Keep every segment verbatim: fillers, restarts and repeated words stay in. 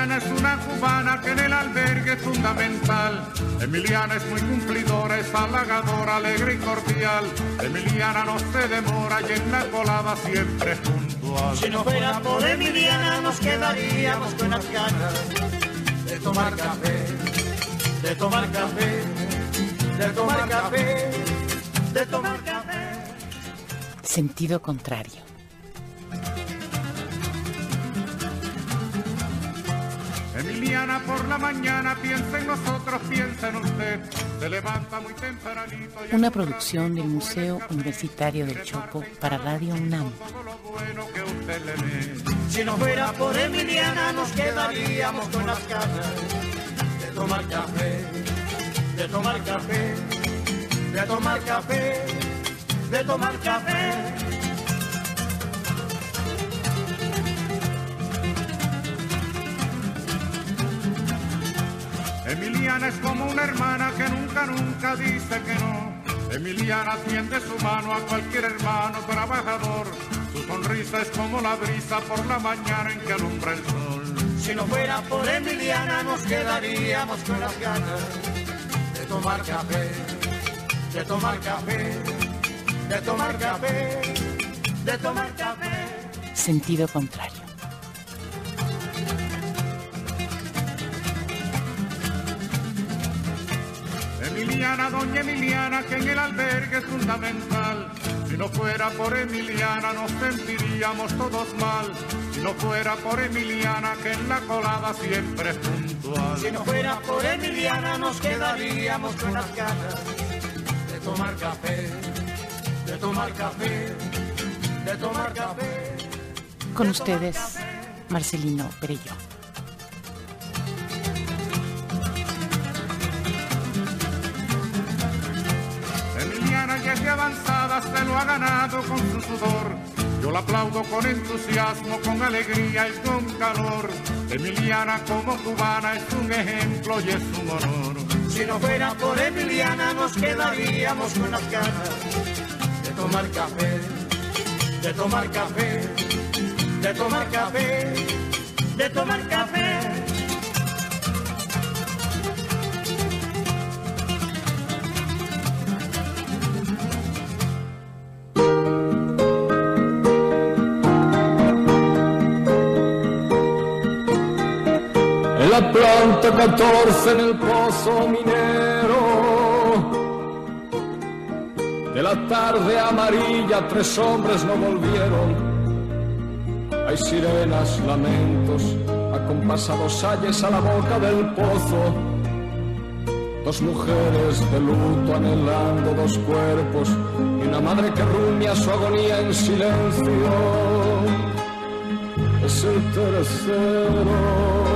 Emiliana es una cubana que en el albergue es fundamental. Emiliana es muy cumplidora, es halagadora, alegre y cordial. Emiliana no se demora y en la colada siempre es puntual. Si no fuera por Emiliana nos quedaríamos con las ganas de tomar café, de tomar café, de tomar café, de tomar café. Sentido contrario. Emiliana por la mañana piensa en nosotros, piensa en usted. Se levanta muy tempranito. Una producción del Museo Universitario del Chopo para Radio UNAM. Si no fuera por Emiliana nos quedaríamos con las ganas de tomar café, de tomar café, de tomar café, de tomar café. Emiliana es como una hermana que nunca, nunca dice que no. Emiliana tiende su mano a cualquier hermano trabajador. Su sonrisa es como la brisa por la mañana en que alumbra el sol. Si no fuera por Emiliana nos quedaríamos con las ganas de tomar café, de tomar café, de tomar café, de tomar café. Sentido contrario. Emiliana, doña Emiliana, que en el albergue es fundamental. Si no fuera por Emiliana nos sentiríamos todos mal. Si no fuera por Emiliana, que en la colada siempre es puntual. Si no fuera por Emiliana nos quedaríamos con las ganas de tomar café, de tomar café, de tomar café. Con ustedes, Marcelino Perelló. Emiliana ya es de avanzada, se lo ha ganado con su sudor. Yo la aplaudo con entusiasmo, con alegría y con calor. Emiliana como cubana es un ejemplo y es un honor. Si no fuera por Emiliana nos quedaríamos con las ganas de tomar café, de tomar café, de tomar café, de tomar café. La planta catorce en el pozo minero, de la tarde amarilla tres hombres no volvieron. Hay sirenas, lamentos, acompasados ayes a la boca del pozo. Dos mujeres de luto anhelando dos cuerpos y una madre que rumia su agonía en silencio. Es el tercero.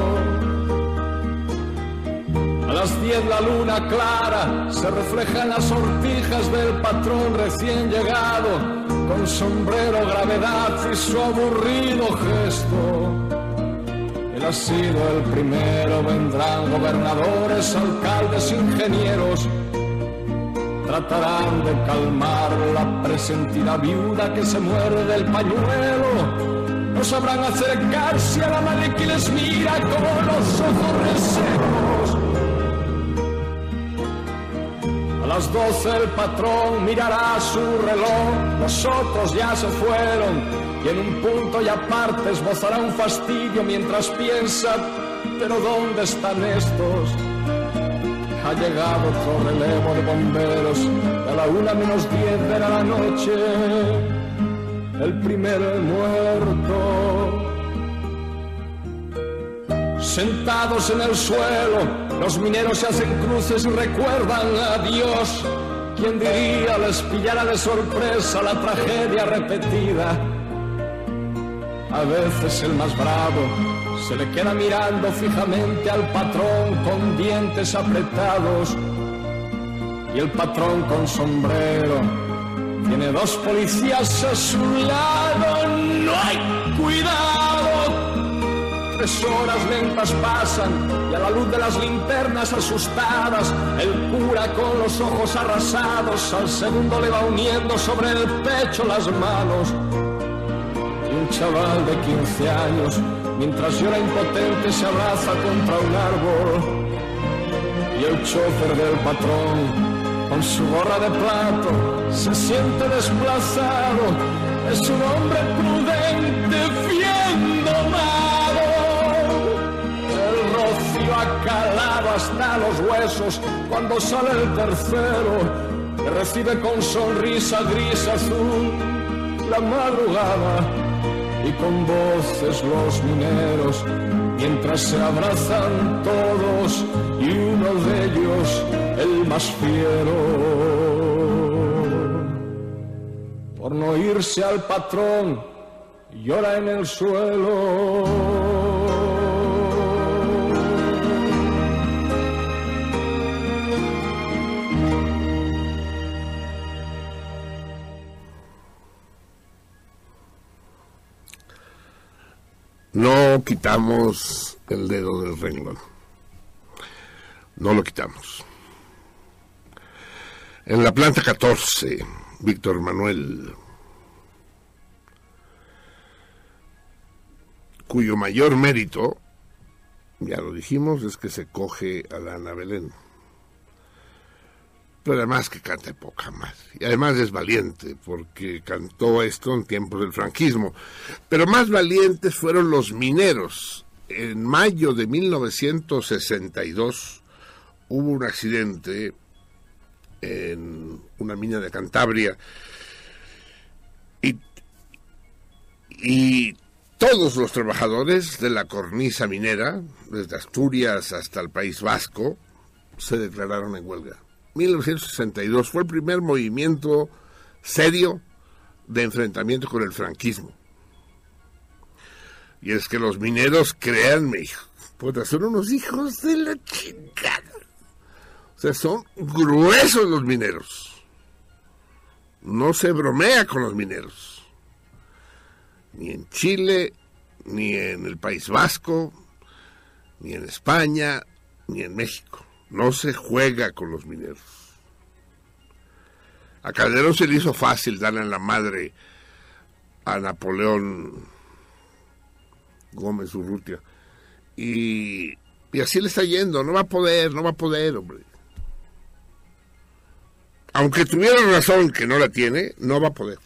A las diez la luna clara se refleja en las sortijas del patrón recién llegado, con sombrero, gravedad y su aburrido gesto. Él ha sido el primero, vendrán gobernadores, alcaldes, ingenieros. Tratarán de calmar la presentida viuda que se muerde el pañuelo. No sabrán acercarse a la madre que les mira con los ojos resecos. A las doce el patrón mirará su reloj, los otros ya se fueron, y en un punto y aparte esbozará un fastidio mientras piensa, pero ¿dónde están estos? Ha llegado otro relevo de bomberos, a la una menos diez de la noche, el primero muerto. Sentados en el suelo, los mineros se hacen cruces y recuerdan a Dios. ¿Quién diría les pillara de sorpresa la tragedia repetida? A veces el más bravo se le queda mirando fijamente al patrón con dientes apretados. Y el patrón con sombrero tiene dos policías a su lado. ¡No hay cuidado! Tres horas lentas pasan y a la luz de las linternas asustadas, el cura con los ojos arrasados al segundo le va uniendo sobre el pecho las manos. Y un chaval de quince años, mientras llora impotente se abraza contra un árbol. Y el chofer del patrón, con su gorra de plato, se siente desplazado. Es un hombre prudente, bien domado. El rocío ha calado hasta los huesos cuando sale el tercero, que recibe con sonrisa gris azul la madrugada, y con voces los mineros, mientras se abrazan todos, y uno de ellos, el más fiero, por no irse al patrón, llora en el suelo. No quitamos el dedo del renglón. No lo quitamos. En la planta catorce, Víctor Manuel, cuyo mayor mérito, ya lo dijimos, es que se coge a la Ana Belén. Pero además que canta poca más. Y además es valiente, porque cantó esto en tiempos del franquismo. Pero más valientes fueron los mineros. En mayo de mil novecientos sesenta y dos hubo un accidente en una mina de Cantabria. Y, y todos los trabajadores de la cornisa minera, desde Asturias hasta el País Vasco, se declararon en huelga. mil novecientos sesenta y dos fue el primer movimiento serio de enfrentamiento con el franquismo. Y es que los mineros, créanme, pues son unos hijos de la chingada. O sea, son gruesos los mineros. No se bromea con los mineros. Ni en Chile, ni en el País Vasco, ni en España, ni en México. No se juega con los mineros. A Calderón se le hizo fácil darle en la madre a Napoleón Gómez Urrutia. Y, y así le está yendo. No va a poder, no va a poder, hombre. Aunque tuviera razón que no la tiene, no va a poder.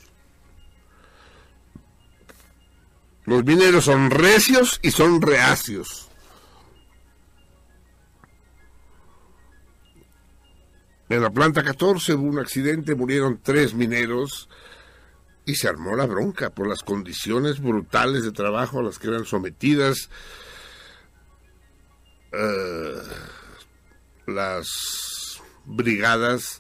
Los mineros son recios y son reacios. En la planta catorce hubo un accidente, murieron tres mineros y se armó la bronca por las condiciones brutales de trabajo a las que eran sometidas uh, las brigadas.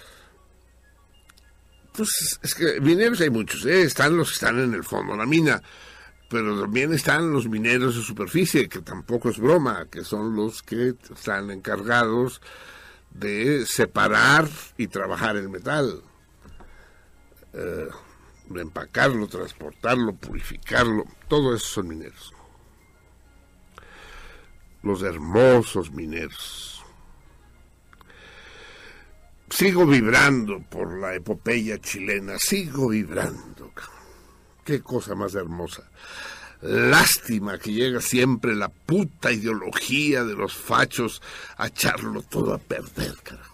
Pues es que mineros hay muchos, ¿eh? Están los que están en el fondo de la mina, pero también están los mineros de superficie, que tampoco es broma, que son los que están encargados de separar y trabajar el metal, eh, de empacarlo, transportarlo, purificarlo. Todo eso son mineros. Los hermosos mineros. Sigo vibrando por la epopeya chilena, sigo vibrando. Qué cosa más hermosa. Lástima que llega siempre la puta ideología de los fachos a echarlo todo a perder, carajo.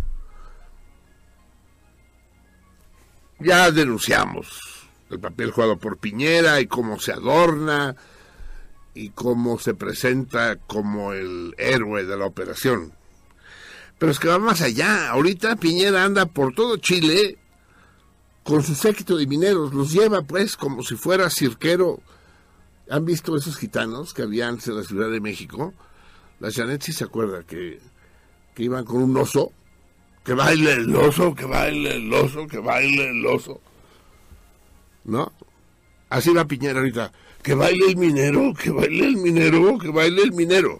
Ya denunciamos el papel jugado por Piñera y cómo se adorna y cómo se presenta como el héroe de la operación. Pero es que va más allá. Ahorita Piñera anda por todo Chile con su séquito de mineros. Los lleva pues como si fuera cirquero. ¿Han visto esos gitanos que había antes en la Ciudad de México? La Janet sí se acuerda que, que iban con un oso. Que baile el oso, que baile el oso, que baile el oso. ¿No? Así va Piñera ahorita. Que baile el minero, que baile el minero, que baile el minero.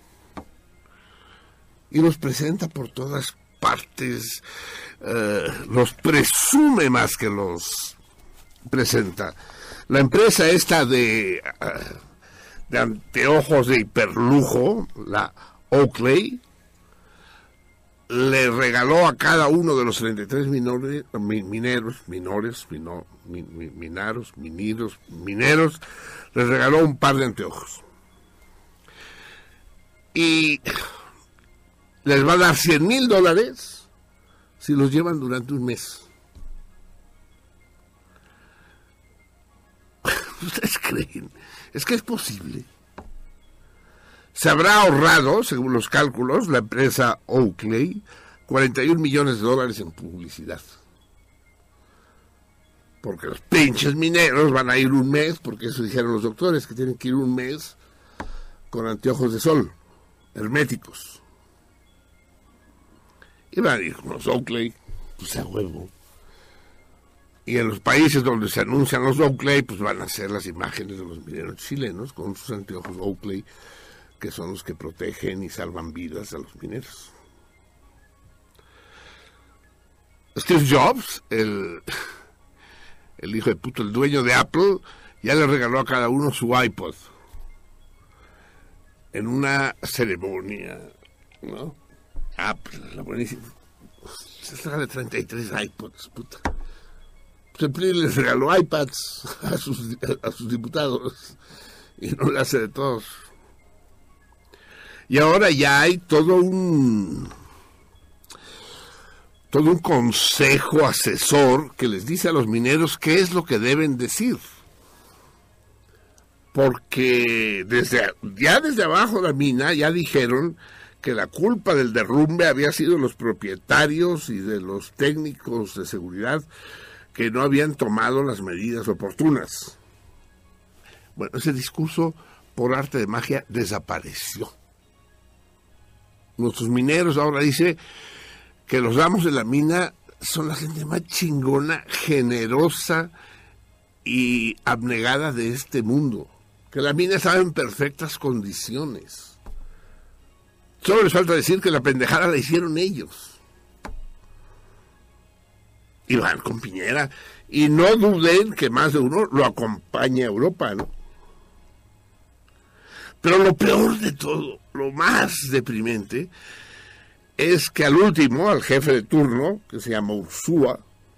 Y los presenta por todas partes. Eh, los presume más que los presenta. La empresa esta de, uh, de anteojos de hiperlujo, la Oakley, le regaló a cada uno de los treinta y tres minores, mineros, minores, mino, min, min, minaros, miniros, mineros, les regaló un par de anteojos. Y les va a dar cien mil dólares si los llevan durante un mes. ¿Ustedes creen? Es que es posible. Se habrá ahorrado, según los cálculos, la empresa Oakley, cuarenta y un millones de dólares en publicidad. Porque los pinches mineros van a ir un mes, porque eso dijeron los doctores, que tienen que ir un mes con anteojos de sol, herméticos. Y van a ir con los Oakley, pues a huevo. Y en los países donde se anuncian los Oakley, pues van a ser las imágenes de los mineros chilenos con sus anteojos Oakley, que son los que protegen y salvan vidas a los mineros. Steve Jobs, el, el hijo de puto, el dueño de Apple, ya le regaló a cada uno su iPod en una ceremonia, ¿no? Apple, la buenísima. Se trae de treinta y tres iPods, puta. Siempre les regaló iPads a sus, a sus diputados y no le hace de todos. Y ahora ya hay todo un todo un consejo asesor que les dice a los mineros qué es lo que deben decir. Porque desde ya desde abajo de la mina ya dijeron que la culpa del derrumbe había sido los propietarios y de los técnicos de seguridad que no habían tomado las medidas oportunas. Bueno, ese discurso, por arte de magia, desapareció. Nuestros mineros ahora dice que los amos de la mina son la gente más chingona, generosa y abnegada de este mundo. Que la mina estaba en perfectas condiciones. Solo les falta decir que la pendejada la hicieron ellos. Y van con Piñera. Y no duden que más de uno lo acompañe a Europa, ¿no? Pero lo peor de todo, lo más deprimente, es que al último, al jefe de turno, que se llama Ursúa,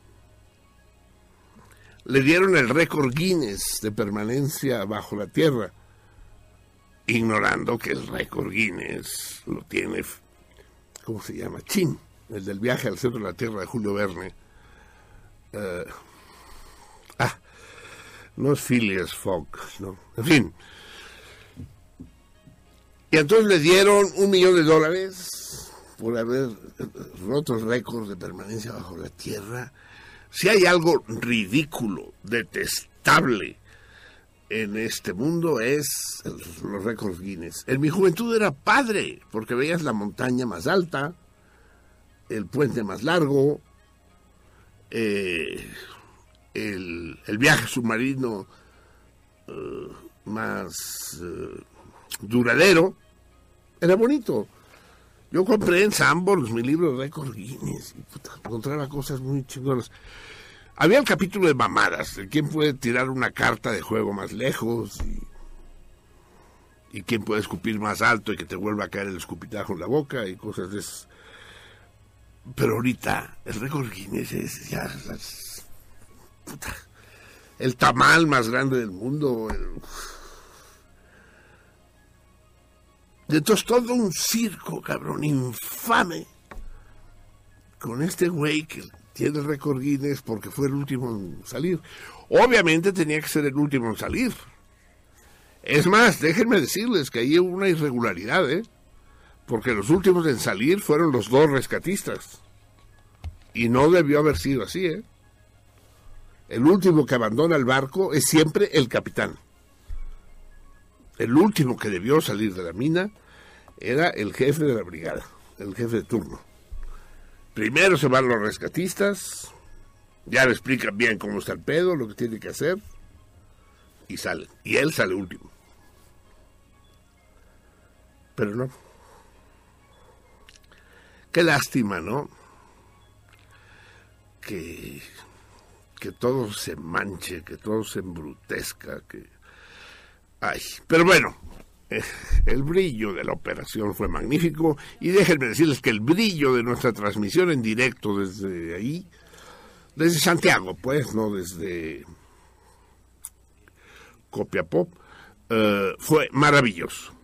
le dieron el récord Guinness de permanencia bajo la tierra, ignorando que el récord Guinness lo tiene, ¿cómo se llama? Chin, el del viaje al centro de la Tierra de Julio Verne. Uh, ah, no es Phileas Fogg, ¿no? En fin. Y entonces le dieron un millón de dólares por haber roto el récord de permanencia bajo la tierra. Si hay algo ridículo, detestable en este mundo, es el, los récords Guinness. En mi juventud era padre, porque veías la montaña más alta, el puente más largo, eh, el, el viaje submarino uh, más uh, duradero. Era bonito. Yo compré en Sanborns mi libro de récord Guinness y puta, encontraba cosas muy chingonas. Había el capítulo de mamadas, de quién puede tirar una carta de juego más lejos y, y quién puede escupir más alto y que te vuelva a caer el escupitajo en la boca y cosas de esas. Pero ahorita el récord Guinness es ya las, puta, el tamal más grande del mundo. El, entonces todo un circo, cabrón, infame, con este güey que tiene el récord Guinness porque fue el último en salir. Obviamente tenía que ser el último en salir. Es más, déjenme decirles que ahí hubo una irregularidad, ¿eh? Porque los últimos en salir fueron los dos rescatistas. Y no debió haber sido así, ¿eh? El último que abandona el barco es siempre el capitán. El último que debió salir de la mina era el jefe de la brigada, el jefe de turno. Primero se van los rescatistas, ya le explican bien cómo está el pedo, lo que tiene que hacer, y salen. Y él sale último. Pero no. Qué lástima, ¿no? Que, que todo se manche, que todo se embrutezca, que... Ay, pero bueno, eh, el brillo de la operación fue magnífico, y déjenme decirles que el brillo de nuestra transmisión en directo desde ahí, desde Santiago, pues, no desde Copiapó, eh, fue maravilloso.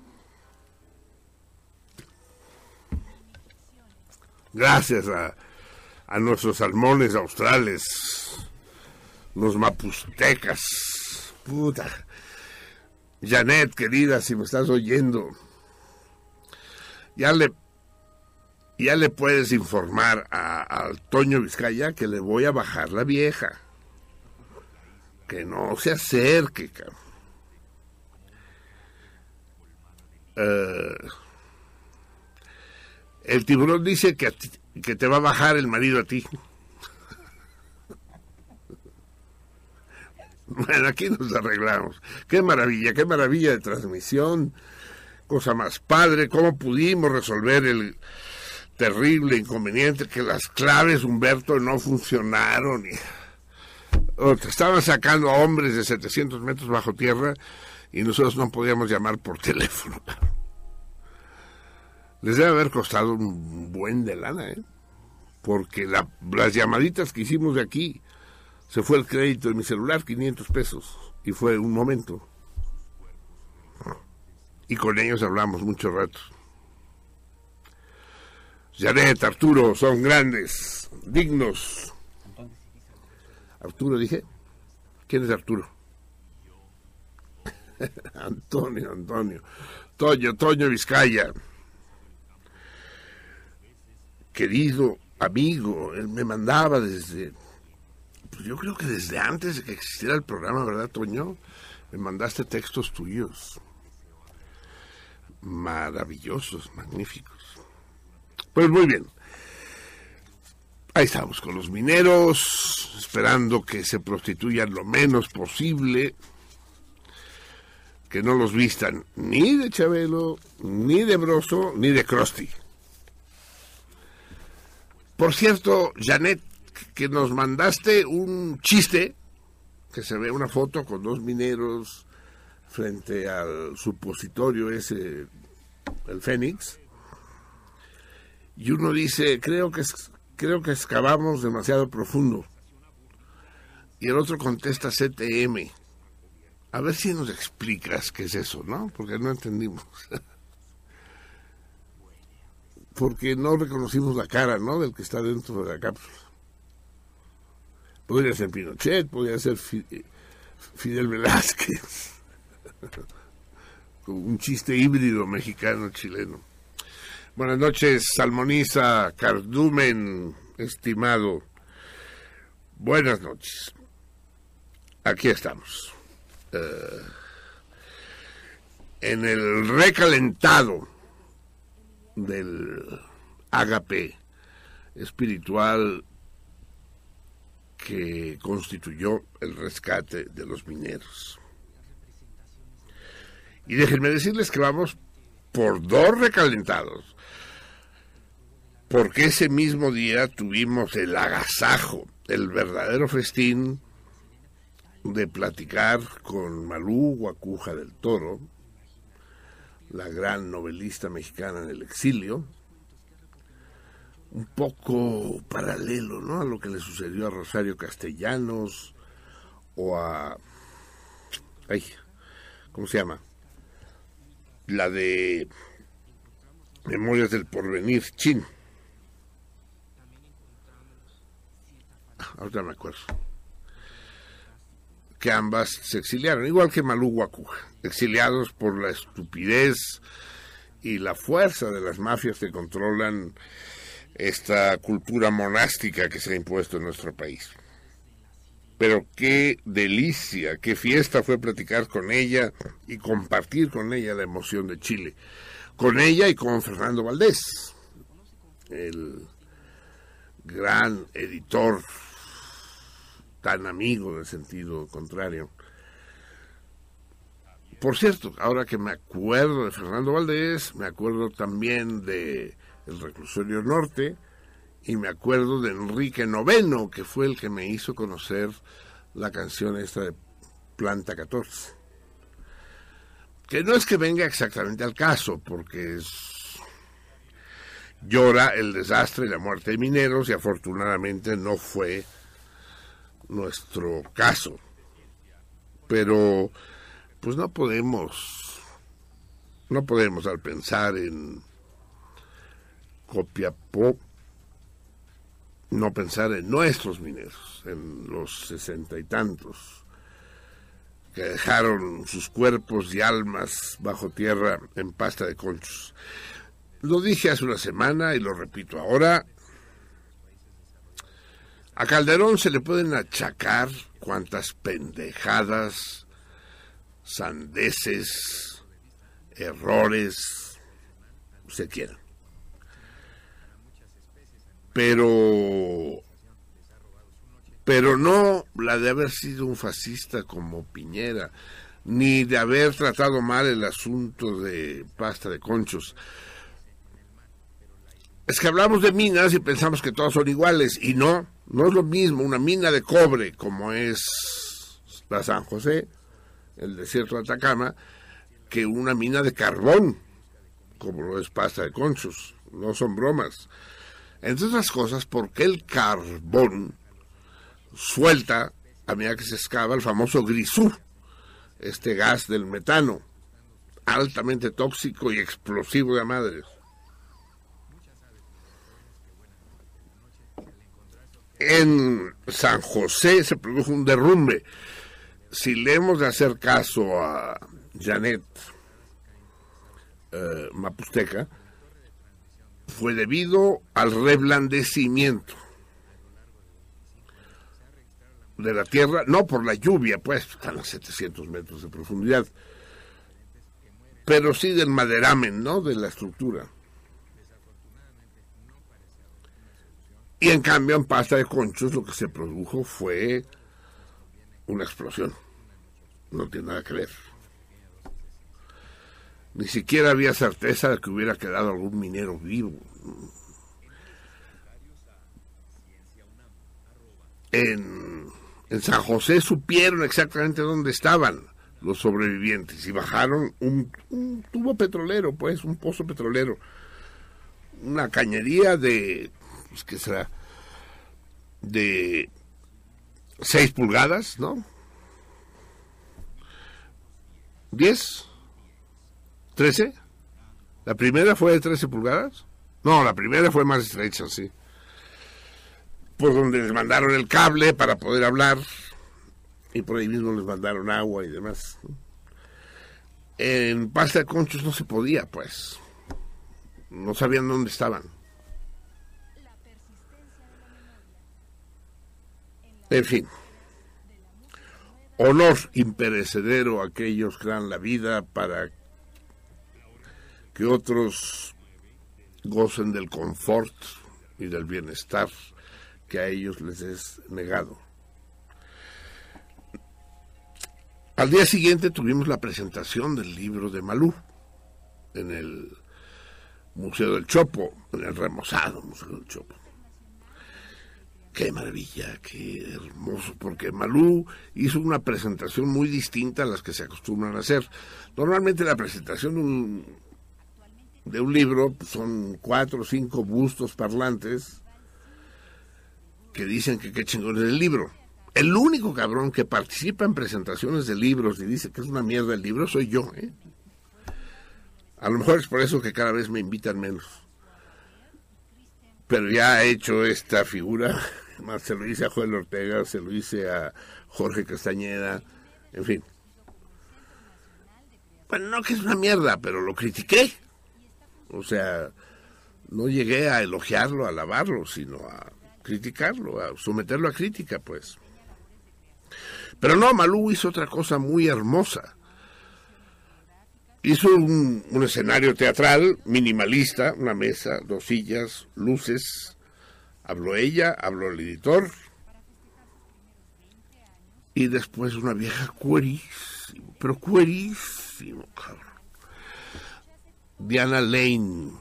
Gracias a, a nuestros salmones australes, los mapustecas, puta. Janet, querida, si me estás oyendo, ya le ya le puedes informar a, a Toño Vizcaya que le voy a bajar la vieja. Que no se acerque, cabrón. Uh, el tiburón dice que, a ti, que te va a bajar el marido a ti. Bueno, aquí nos arreglamos. Qué maravilla, qué maravilla de transmisión. Cosa más padre, cómo pudimos resolver el terrible inconveniente que las claves, Humberto, no funcionaron. Y... Oh, te estaban sacando a hombres de setecientos metros bajo tierra y nosotros no podíamos llamar por teléfono. Les debe haber costado un buen de lana, ¿eh? Porque la, las llamaditas que hicimos de aquí, se fue el crédito de mi celular, quinientos pesos, y fue un momento. Y con ellos hablamos mucho rato. Janet, Arturo, son grandes, dignos. Arturo, dije. ¿Quién es Arturo? Antonio, Antonio. Toño, Toño Vizcaya. Querido amigo, él me mandaba desde... Pues yo creo que desde antes de que existiera el programa, ¿verdad, Toño? Me mandaste textos tuyos. Maravillosos, magníficos. Pues muy bien. Ahí estamos con los mineros, esperando que se prostituyan lo menos posible, que no los vistan ni de Chabelo, ni de Broso, ni de Krusty. Por cierto, Janet, que nos mandaste un chiste, que se ve una foto con dos mineros frente al supositorio ese, el Fénix, y uno dice, creo que, creo que excavamos demasiado profundo, y el otro contesta C T M. A ver si nos explicas qué es eso, ¿no? Porque no entendimos. Porque no reconocimos la cara, ¿no?, del que está dentro de la cápsula. Podría ser Pinochet, podría ser Fidel Velázquez. Un chiste híbrido mexicano-chileno. Buenas noches, Salmoniza Cardumen, estimado. Buenas noches. Aquí estamos. Uh, en el recalentado del ágape espiritual que constituyó el rescate de los mineros. Y déjenme decirles que vamos por dos recalentados, porque ese mismo día tuvimos el agasajo, el verdadero festín de platicar con Malú Guacuja del Toro, la gran novelista mexicana en el exilio, un poco paralelo, ¿no?, a lo que le sucedió a Rosario Castellanos o a... Ay, ¿cómo se llama? La de Memorias del Porvenir, Chin. Ahorita me acuerdo. Que ambas se exiliaron, igual que Malú Guacuja, exiliados por la estupidez y la fuerza de las mafias que controlan esta cultura monástica que se ha impuesto en nuestro país. Pero qué delicia, qué fiesta fue platicar con ella y compartir con ella la emoción de Chile. Con ella y con Fernando Valdés, el gran editor, tan amigo del sentido contrario. Por cierto, ahora que me acuerdo de Fernando Valdés, me acuerdo también de El Reclusorio Norte, y me acuerdo de Enrique Noveno, que fue el que me hizo conocer la canción esta de Planta catorce. que no es que venga exactamente al caso, porque es, llora el desastre y la muerte de mineros, y afortunadamente no fue nuestro caso. Pero pues no podemos, no podemos al pensar en Copiapó, no pensar en nuestros mineros, en los sesenta y tantos que dejaron sus cuerpos y almas bajo tierra en pasta de conchos. Lo dije hace una semana y lo repito ahora. A Calderón se le pueden achacar cuantas pendejadas, sandeces, errores se quieran. Pero, pero no la de haber sido un fascista como Piñera, ni de haber tratado mal el asunto de pasta de conchos. Es que hablamos de minas y pensamos que todas son iguales, y no, no es lo mismo una mina de cobre como es la San José, el desierto de Atacama, que una mina de carbón como lo es pasta de conchos. No son bromas. Entre otras cosas, porque el carbón suelta, a medida que se excava, el famoso grisú, este gas del metano, altamente tóxico y explosivo de madres. En San José se produjo un derrumbe. Si le hemos de hacer caso a Janet eh, Mapusteca, fue debido al reblandecimiento de la tierra, no por la lluvia, pues están a setecientos metros de profundidad, pero sí del maderamen, ¿no?, de la estructura. Y en cambio en pasta de conchos lo que se produjo fue una explosión. No tiene nada que ver. Ni siquiera había certeza de que hubiera quedado algún minero vivo. En, en San José supieron exactamente dónde estaban los sobrevivientes y bajaron un, un tubo petrolero, pues, un pozo petrolero. Una cañería de, pues, ¿qué será? De seis pulgadas, ¿no? ¿Diez? ¿Trece? ¿La primera fue de trece pulgadas? No, la primera fue más estrecha, sí. Por donde les mandaron el cable para poder hablar, y por ahí mismo les mandaron agua y demás. En pasta de conchos no se podía, pues. No sabían dónde estaban. En fin. Honor imperecedero a aquellos que dan la vida para que otros gocen del confort y del bienestar que a ellos les es negado. Al día siguiente tuvimos la presentación del libro de Malú en el Museo del Chopo, en el remozado Museo del Chopo. Qué maravilla, qué hermoso, porque Malú hizo una presentación muy distinta a las que se acostumbran a hacer. Normalmente la presentación de un, de un libro son cuatro o cinco bustos parlantes que dicen que qué chingón es el libro. El único cabrón que participa en presentaciones de libros y dice que es una mierda el libro soy yo, ¿eh? A lo mejor es por eso que cada vez me invitan menos. Pero ya he hecho esta figura, más se lo hice a Joel Ortega, se lo hice a Jorge Castañeda, en fin. Bueno, no que es una mierda, pero lo critiqué. O sea, no llegué a elogiarlo, a alabarlo, sino a criticarlo, a someterlo a crítica, pues. Pero no, Malú hizo otra cosa muy hermosa. Hizo un, un escenario teatral minimalista, una mesa, dos sillas, luces. Habló ella, habló el editor. Y después una vieja cuerísimo, pero cuerísimo, cabrón. Diana Lane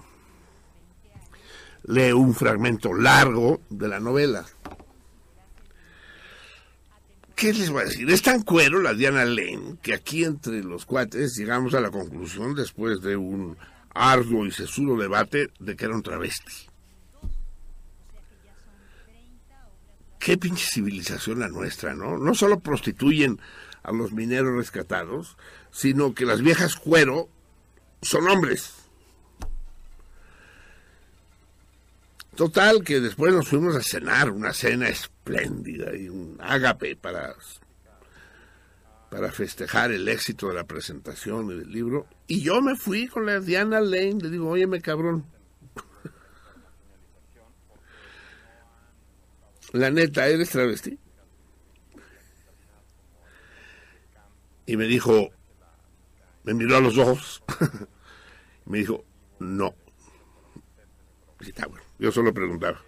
lee un fragmento largo de la novela, ¿qué les voy a decir? Es tan cuero la Diana Lane que aquí entre los cuates llegamos a la conclusión, después de un arduo y sesudo debate, de que era un travesti. Qué pinche civilización la nuestra, ¿no? No solo prostituyen a los mineros rescatados, sino que las viejas cuero son hombres. Total, que después nos fuimos a cenar, una cena espléndida y un ágape para, para festejar el éxito de la presentación y del libro. Y yo me fui con la Diana Lane, le digo, óyeme, cabrón, la neta, ¿eres travesti? Y me dijo, me miró a los ojos, me dijo, no. Y está bueno, yo solo preguntaba.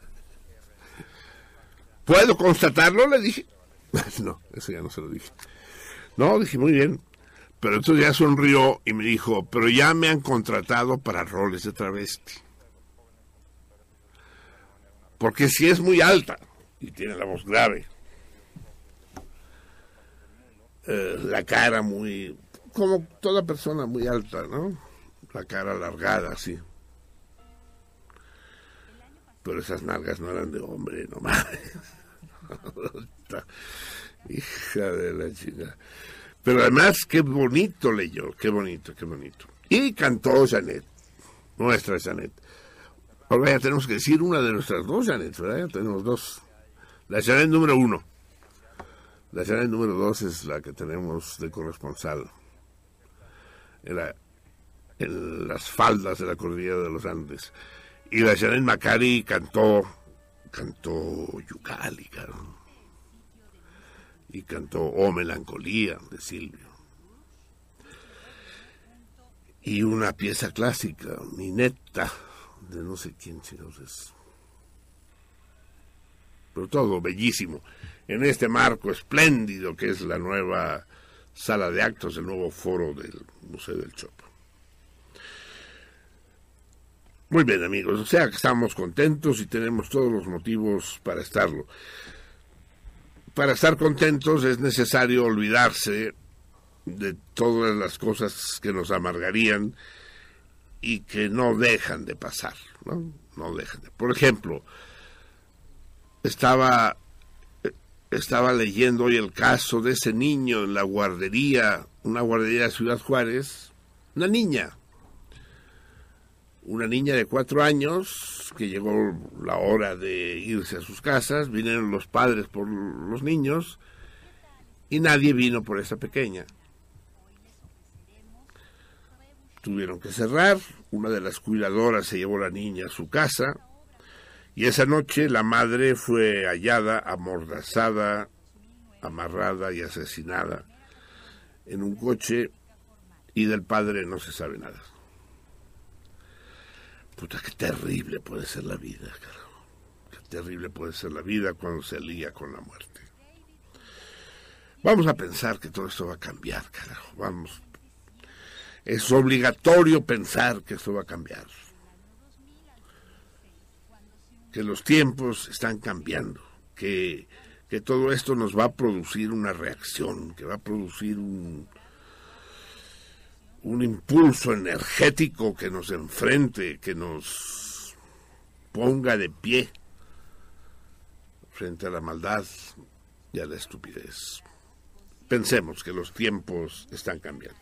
¿Puedo constatarlo? Le dije. No, eso ya no se lo dije. No, dije, muy bien. Pero entonces ya sonrió y me dijo, pero ya me han contratado para roles de travesti. Porque si es muy alta y tiene la voz grave, eh, la cara muy, como toda persona muy alta, ¿no? La cara alargada, así. Pero esas nalgas no eran de hombre, no mames. Hija de la chingada. Pero además, qué bonito leyó, qué bonito, qué bonito. Y cantó Janet, nuestra Janet. Ahora ya tenemos que decir una de nuestras dos Janets, ¿verdad? Ya tenemos dos. La Janet número uno. La Janet número dos es la que tenemos de corresponsal. Era en las faldas de la cordillera de los Andes. Y la Janet Macari cantó, cantó Yucali, cabrón. Y cantó Oh Melancolía, de Silvio. Y una pieza clásica, Minetta, de no sé quién chingados es. Pero todo bellísimo, en este marco espléndido que es la nueva sala de actos, el nuevo foro del Museo del Chopo. Muy bien, amigos, o sea que estamos contentos y tenemos todos los motivos para estarlo. Para estar contentos es necesario olvidarse de todas las cosas que nos amargarían y que no dejan de pasar, ¿no? No dejan de. Por ejemplo, estaba, estaba leyendo hoy el caso de ese niño en la guardería, una guardería de Ciudad Juárez, una niña, una niña de cuatro años, que llegó la hora de irse a sus casas, vinieron los padres por los niños, y nadie vino por esa pequeña. Tuvieron que cerrar, una de las cuidadoras se llevó a la niña a su casa, y esa noche la madre fue hallada, amordazada, amarrada y asesinada en un coche, y del padre no se sabe nada. Puta, qué terrible puede ser la vida, carajo. Qué terrible puede ser la vida cuando se lía con la muerte. Vamos a pensar que todo esto va a cambiar, carajo. Vamos. Es obligatorio pensar que esto va a cambiar. Que los tiempos están cambiando. Que, que todo esto nos va a producir una reacción, que va a producir un... un impulso energético que nos enfrente, que nos ponga de pie frente a la maldad y a la estupidez. Pensemos que los tiempos están cambiando.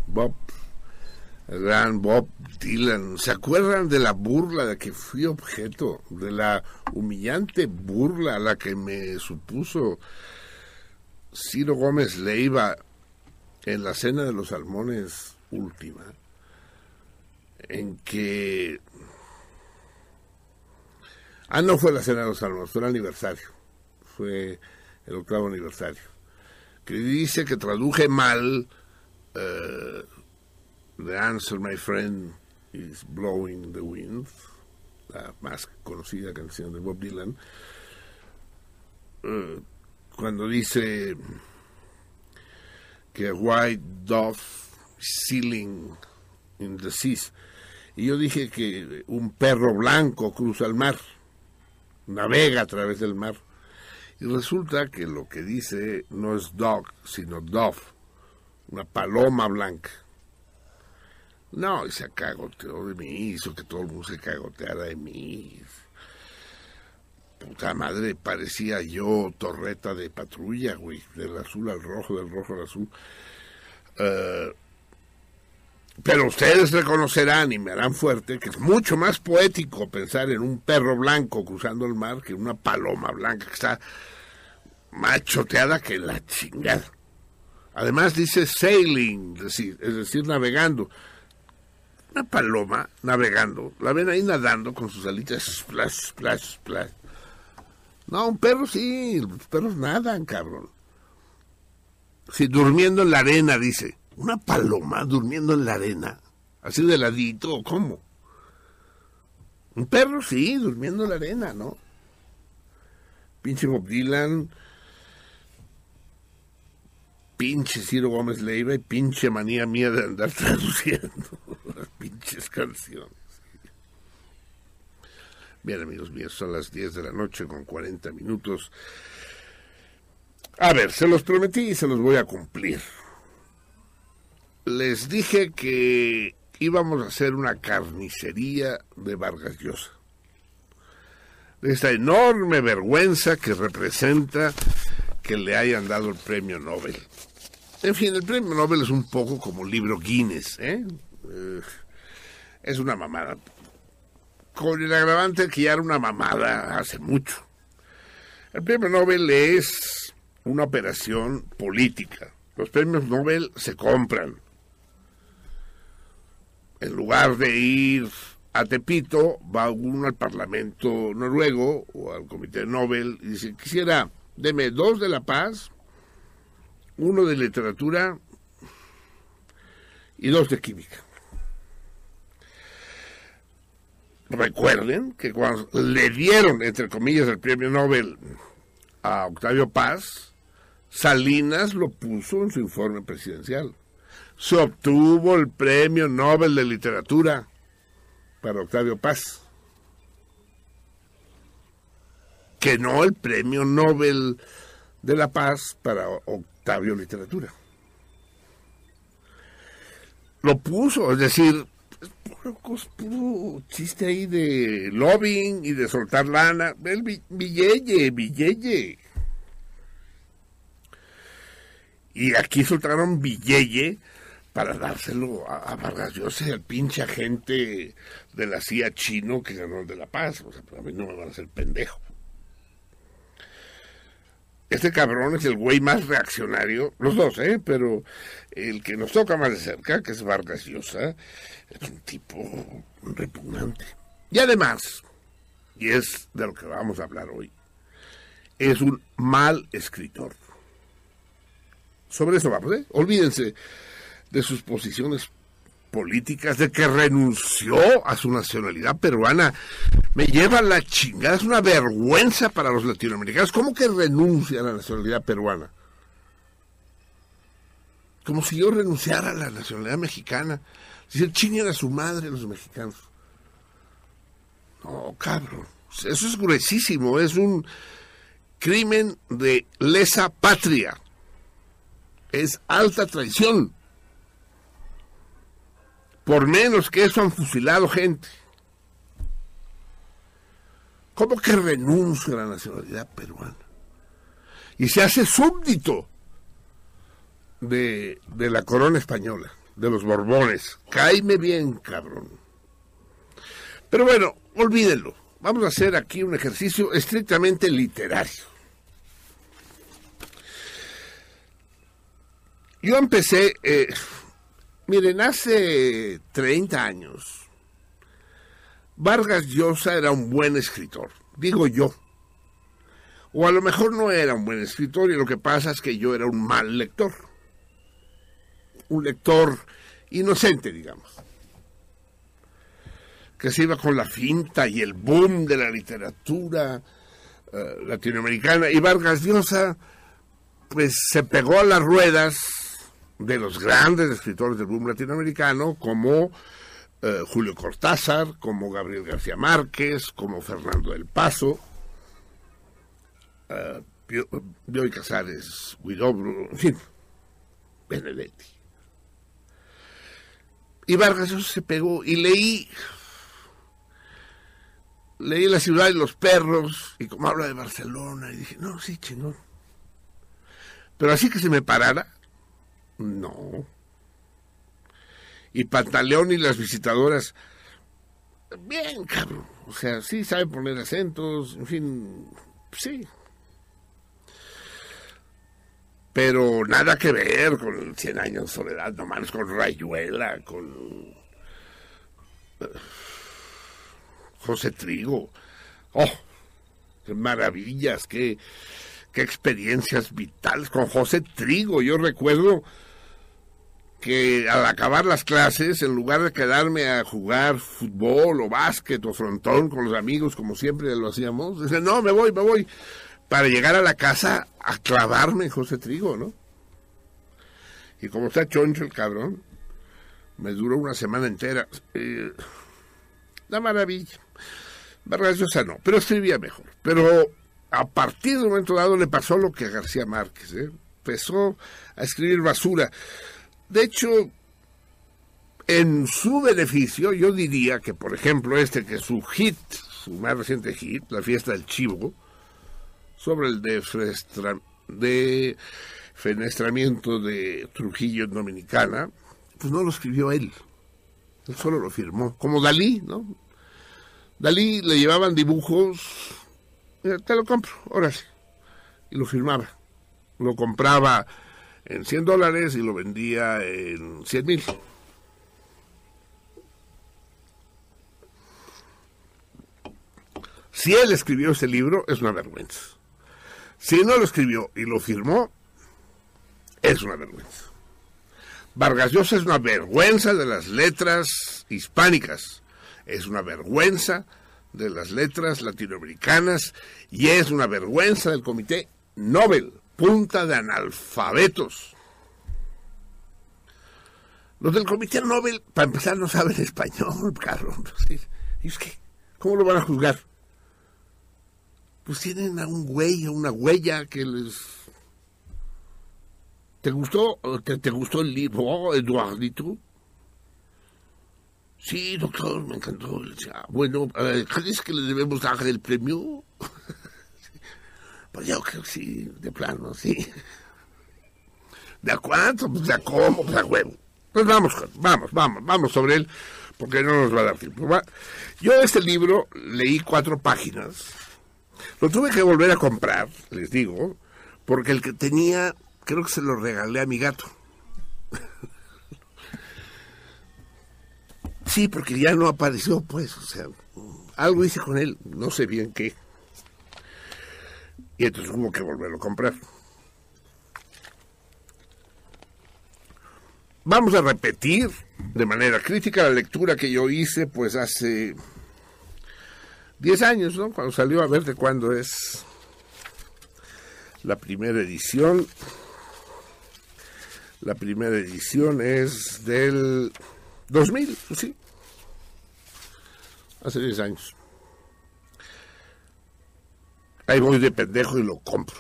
Bob, el gran Bob Dylan. ¿Se acuerdan de la burla de que fui objeto? De la humillante burla a la que me supuso Ciro Gómez Leiva en la Cena de los Salmones última, en que... Ah, no fue la Cena de los Salmones, fue el aniversario, fue el octavo aniversario, que dice que traduje mal uh, The Answer, My Friend, is Blowing the Wind, la más conocida canción de Bob Dylan, uh, cuando dice que a white dove sailing in the seas, y yo dije que un perro blanco cruza el mar, navega a través del mar, y resulta que lo que dice no es dog, sino dove, una paloma blanca. No, y se cagoteó de mí, hizo que todo el mundo se cagoteara de mí. Puta madre, parecía yo torreta de patrulla, güey, del azul al rojo, del rojo al azul. Uh, pero ustedes reconocerán y me harán fuerte que es mucho más poético pensar en un perro blanco cruzando el mar que una paloma blanca que está machoteada que la chingada. Además dice sailing, es decir, es decir, navegando. Una paloma navegando, la ven ahí nadando con sus alitas, splash, splash, splash. No, un perro sí, los perros nadan, cabrón. Sí, durmiendo en la arena, dice. Una paloma durmiendo en la arena, así de ladito, ¿cómo? Un perro sí, durmiendo en la arena, ¿no? Pinche Bob Dylan, pinche Ciro Gómez Leiva y pinche manía mía de andar traduciendo las pinches canciones. Bien, amigos míos, son las diez de la noche con cuarenta minutos. A ver, se los prometí y se los voy a cumplir. Les dije que íbamos a hacer una carnicería de Vargas Llosa. Esta enorme vergüenza que representa que le hayan dado el premio Nobel. En fin, el premio Nobel es un poco como el libro Guinness, ¿eh? Eh, es una mamada. Con el agravante que ya era una mamada hace mucho. El premio Nobel es una operación política. Los premios Nobel se compran. En lugar de ir a Tepito, va uno al Parlamento noruego o al Comité Nobel y dice, quisiera, deme dos de La Paz, uno de literatura y dos de química. Recuerden que cuando le dieron, entre comillas, el premio Nobel a Octavio Paz, Salinas lo puso en su informe presidencial. Se obtuvo el premio Nobel de Literatura para Octavio Paz, que no el premio Nobel de la Paz para Octavio Literatura. Lo puso, es decir, es puro, puro chiste ahí de lobbying y de soltar lana. El billete, billete. Y aquí soltaron billete para dárselo a, a Vargas Llosa, al pinche agente de la C I A chino que ganó el de La Paz. O sea, a mí no me van a hacer pendejo. Este cabrón es el güey más reaccionario, los dos, ¿eh? Pero el que nos toca más de cerca, que es Vargas Llosa, es un tipo repugnante. Y además, y es de lo que vamos a hablar hoy, es un mal escritor. Sobre eso vamos, ¿eh? Olvídense de sus posiciones políticas, de que renunció a su nacionalidad peruana. Me lleva la chingada, es una vergüenza para los latinoamericanos. ¿Cómo que renuncia a la nacionalidad peruana? Como si yo renunciara a la nacionalidad mexicana. Si el chinguen a su madre los mexicanos. No, cabrón. Eso es gruesísimo, es un crimen de lesa patria. Es alta traición. Por menos que eso han fusilado gente. ¿Cómo que renuncia a la nacionalidad peruana? Y se hace súbdito de, de la corona española. de los Borbones. Cáeme bien, cabrón. Pero bueno, olvídenlo. Vamos a hacer aquí un ejercicio estrictamente literario. Yo empecé, eh, miren, hace treinta años, Vargas Llosa era un buen escritor, digo yo. O a lo mejor no era un buen escritor y lo que pasa es que yo era un mal lector. Un lector inocente, digamos. Que se iba con la finta y el boom de la literatura uh, latinoamericana. Y Vargas Llosa, pues se pegó a las ruedas de los grandes escritores del boom latinoamericano, como uh, Julio Cortázar, como Gabriel García Márquez, como Fernando del Paso, uh, Bioy Casares, Huidobro, en fin, Benedetti. Y Vargas Llosa se pegó y leí, leí La ciudad y los perros, y como habla de Barcelona, y dije, no, sí, chingón. Pero así que se me parara, no. Y Pantaleón y las visitadoras, bien, cabrón. O sea, sí sabe poner acentos, en fin, sí. Pero nada que ver con Cien años de soledad, nomás con Rayuela, con uh, José Trigo. ¡Oh! ¡Qué maravillas! ¡Qué, qué experiencias vitales! Con José Trigo, yo recuerdo que al acabar las clases, en lugar de quedarme a jugar fútbol o básquet o frontón con los amigos, como siempre lo hacíamos, dice, no, me voy, me voy. Para llegar a la casa a clavarme en José Trigo, ¿no? Y como está choncho el cabrón, me duró una semana entera. Eh, la maravilla. Vargas Llosa no, pero escribía mejor. Pero a partir de un momento dado le pasó lo que a García Márquez, ¿eh? Empezó a escribir basura. De hecho, en su beneficio, yo diría que, por ejemplo, este que es su hit, su más reciente hit, La fiesta del chivo, sobre el defrestra, de fenestramiento de Trujillo en Dominicana, pues no lo escribió él, él solo lo firmó, como Dalí, ¿no? Dalí le llevaban dibujos, te lo compro, órale, y lo firmaba, lo compraba en cien dólares y lo vendía en cien mil. Si él escribió ese libro, es una vergüenza. Si no lo escribió y lo firmó, es una vergüenza. Vargas Llosa es una vergüenza de las letras hispánicas, es una vergüenza de las letras latinoamericanas y es una vergüenza del Comité Nobel, punta de analfabetos. Los del Comité Nobel, para empezar, no saben español, cabrón. ¿Y es que cómo lo van a juzgar? Pues tienen a un güey, a una huella que les... ¿Te gustó, te, te gustó el libro, Eduardito? Sí, doctor, me encantó. Bueno, ¿crees que le debemos dar el premio? Pues yo creo que sí, de plano, sí. ¿De a cuánto? Pues de a cómo, pues a huevo. Pues vamos, vamos, vamos, vamos sobre él, porque no nos va a dar tiempo. Yo este libro leí cuatro páginas. Lo tuve que volver a comprar, les digo, porque el que tenía, creo que se lo regalé a mi gato. Sí, porque ya no apareció, pues, o sea, algo hice con él, no sé bien qué. Y entonces hubo que volverlo a comprar. Vamos a repetir de manera crítica la lectura que yo hice, pues, hace diez años, ¿no? Cuando salió, a ver de cuándo es la primera edición. La primera edición es del dos mil, pues sí. Hace diez años. Ahí voy de pendejo y lo compro.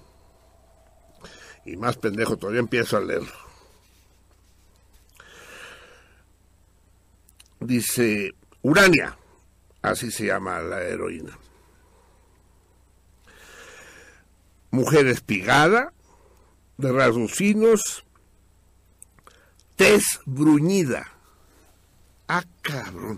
Y más pendejo todavía empiezo a leerlo. Dice, Urania, así se llama la heroína. Mujer espigada, de rasgos finos, tez bruñida. Ah, cabrón.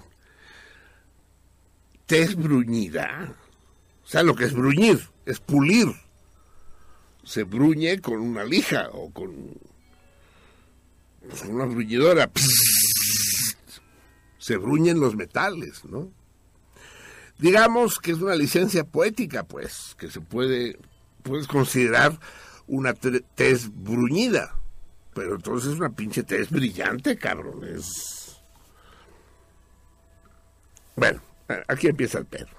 Tez bruñida. O sea, lo que es bruñir, es pulir. Se bruñe con una lija o con, pues, con una bruñidora. Psst. Se bruñen los metales, ¿no? Digamos que es una licencia poética, pues, que se puede, puedes considerar una tez bruñida. Pero entonces es una pinche tez brillante, cabrón. Es... Bueno, aquí empieza el pedo.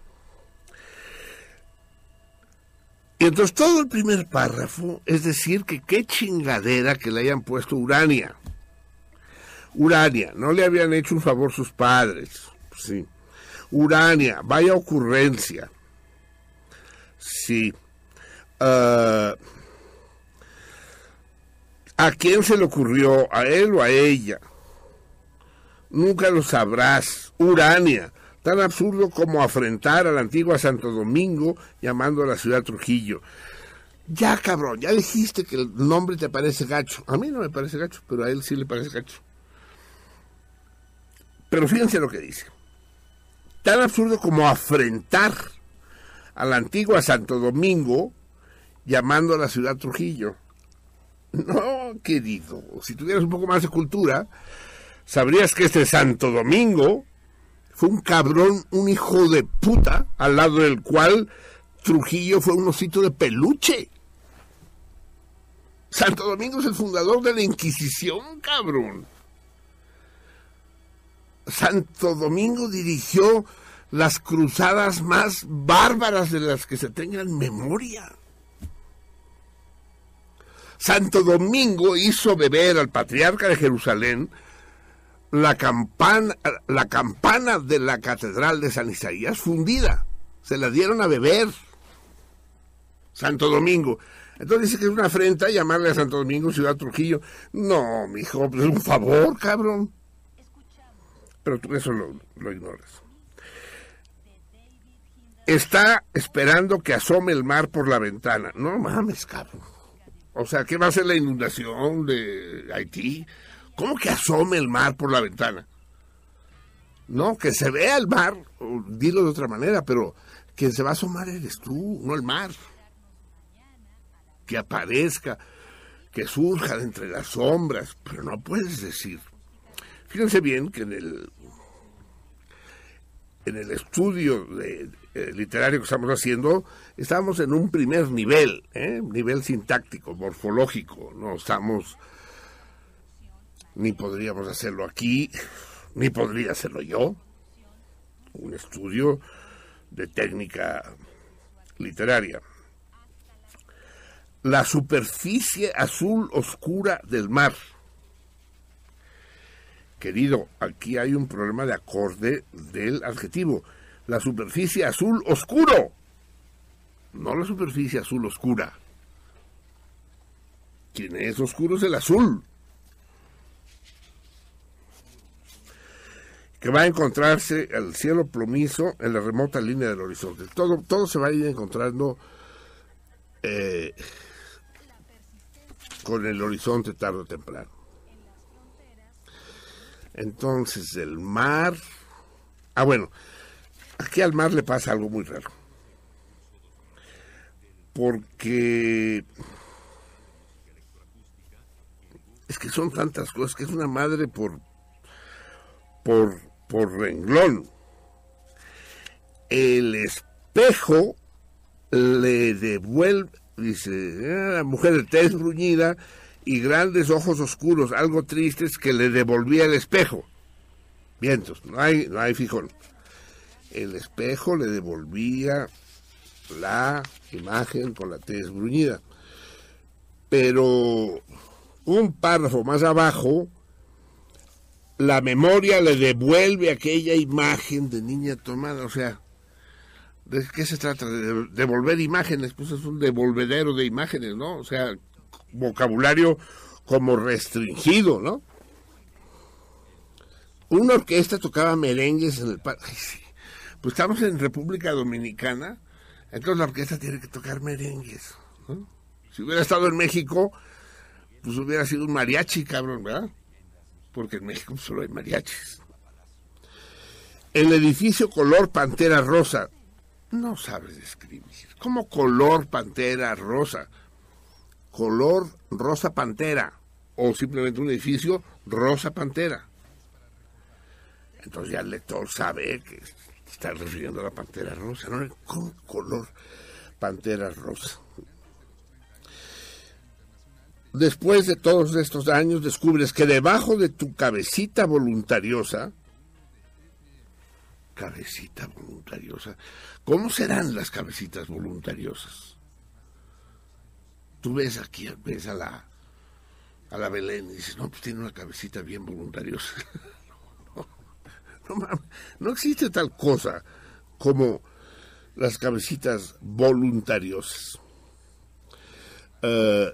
Y entonces todo el primer párrafo es decir que qué chingadera que le hayan puesto Urania. Urania, no le habían hecho un favor sus padres. Sí. Urania, vaya ocurrencia. Sí. Uh, ¿A quién se le ocurrió? ¿A él o a ella? Nunca lo sabrás. Urania. Tan absurdo como afrentar a la antigua Santo Domingo llamando a la ciudad Trujillo. Ya, cabrón, ya dijiste que el nombre te parece gacho. A mí no me parece gacho, pero a él sí le parece gacho. Pero fíjense lo que dice. Tan absurdo como afrentar a la antigua Santo Domingo llamando a la ciudad Trujillo. No, querido, si tuvieras un poco más de cultura, sabrías que este Santo Domingo fue un cabrón, un hijo de puta, al lado del cual Trujillo fue un osito de peluche. Santo Domingo es el fundador de la Inquisición, cabrón. Santo Domingo dirigió las cruzadas más bárbaras de las que se tengan memoria. Santo Domingo hizo beber al patriarca de Jerusalén la campana, la campana de la catedral de San Isaías fundida. Se la dieron a beber. Santo Domingo. Entonces dice que es una afrenta llamarle a Santo Domingo Ciudad Trujillo. No, mijo, pues es un favor, cabrón. Pero tú eso lo, lo ignoras. Está esperando que asome el mar por la ventana. No mames, cabrón. O sea, ¿qué va a ser la inundación de Haití? ¿Cómo que asome el mar por la ventana? No, que se vea el mar, dilo de otra manera, pero quien se va a asomar eres tú, no el mar. Que aparezca, que surja de entre las sombras, pero no puedes decir. Fíjense bien que en el en el estudio de, eh, literario que estamos haciendo, estamos en un primer nivel, ¿eh? Nivel sintáctico, morfológico, no estamos... Ni podríamos hacerlo aquí, ni podría hacerlo yo. Un estudio de técnica literaria. La superficie azul oscura del mar. Querido, aquí hay un problema de acorde del adjetivo. La superficie azul oscuro. No la superficie azul oscura. Quien es oscuro es el azul. Que va a encontrarse el cielo plomizo en la remota línea del horizonte. Todo, todo se va a ir encontrando eh, con el horizonte tarde o temprano. Entonces el mar... Ah, bueno, aquí al mar le pasa algo muy raro. Porque... Es que son tantas cosas, que es una madre por... por por renglón. El espejo le devuelve, dice, ah, la mujer de tez bruñida y grandes ojos oscuros, algo tristes, que le devolvía el espejo. Vientos, no hay, no hay fijón. El espejo le devolvía la imagen con la tez bruñida. Pero un párrafo más abajo, la memoria le devuelve aquella imagen de niña tomada. O sea, ¿de qué se trata? ¿De devolver imágenes? Pues es un devolvedero de imágenes, ¿no? O sea, vocabulario como restringido, ¿no? Una orquesta tocaba merengues en el parque. Sí. Pues estamos en República Dominicana, entonces la orquesta tiene que tocar merengues, ¿no? Si hubiera estado en México, pues hubiera sido un mariachi, cabrón, ¿verdad? porque en México solo hay mariachis. El edificio color pantera rosa. No sabes describir. ¿Cómo color pantera rosa? Color rosa pantera. O simplemente un edificio rosa pantera. Entonces ya el lector sabe que está refiriendo a la pantera rosa. ¿No? ¿Cómo color pantera rosa? Después de todos estos años descubres que debajo de tu cabecita voluntariosa, cabecita voluntariosa, ¿cómo serán las cabecitas voluntariosas? Tú ves aquí, ves a la a la Belén y dices, no, pues tiene una cabecita bien voluntariosa. no, no, no, no existe tal cosa como las cabecitas voluntariosas. Uh,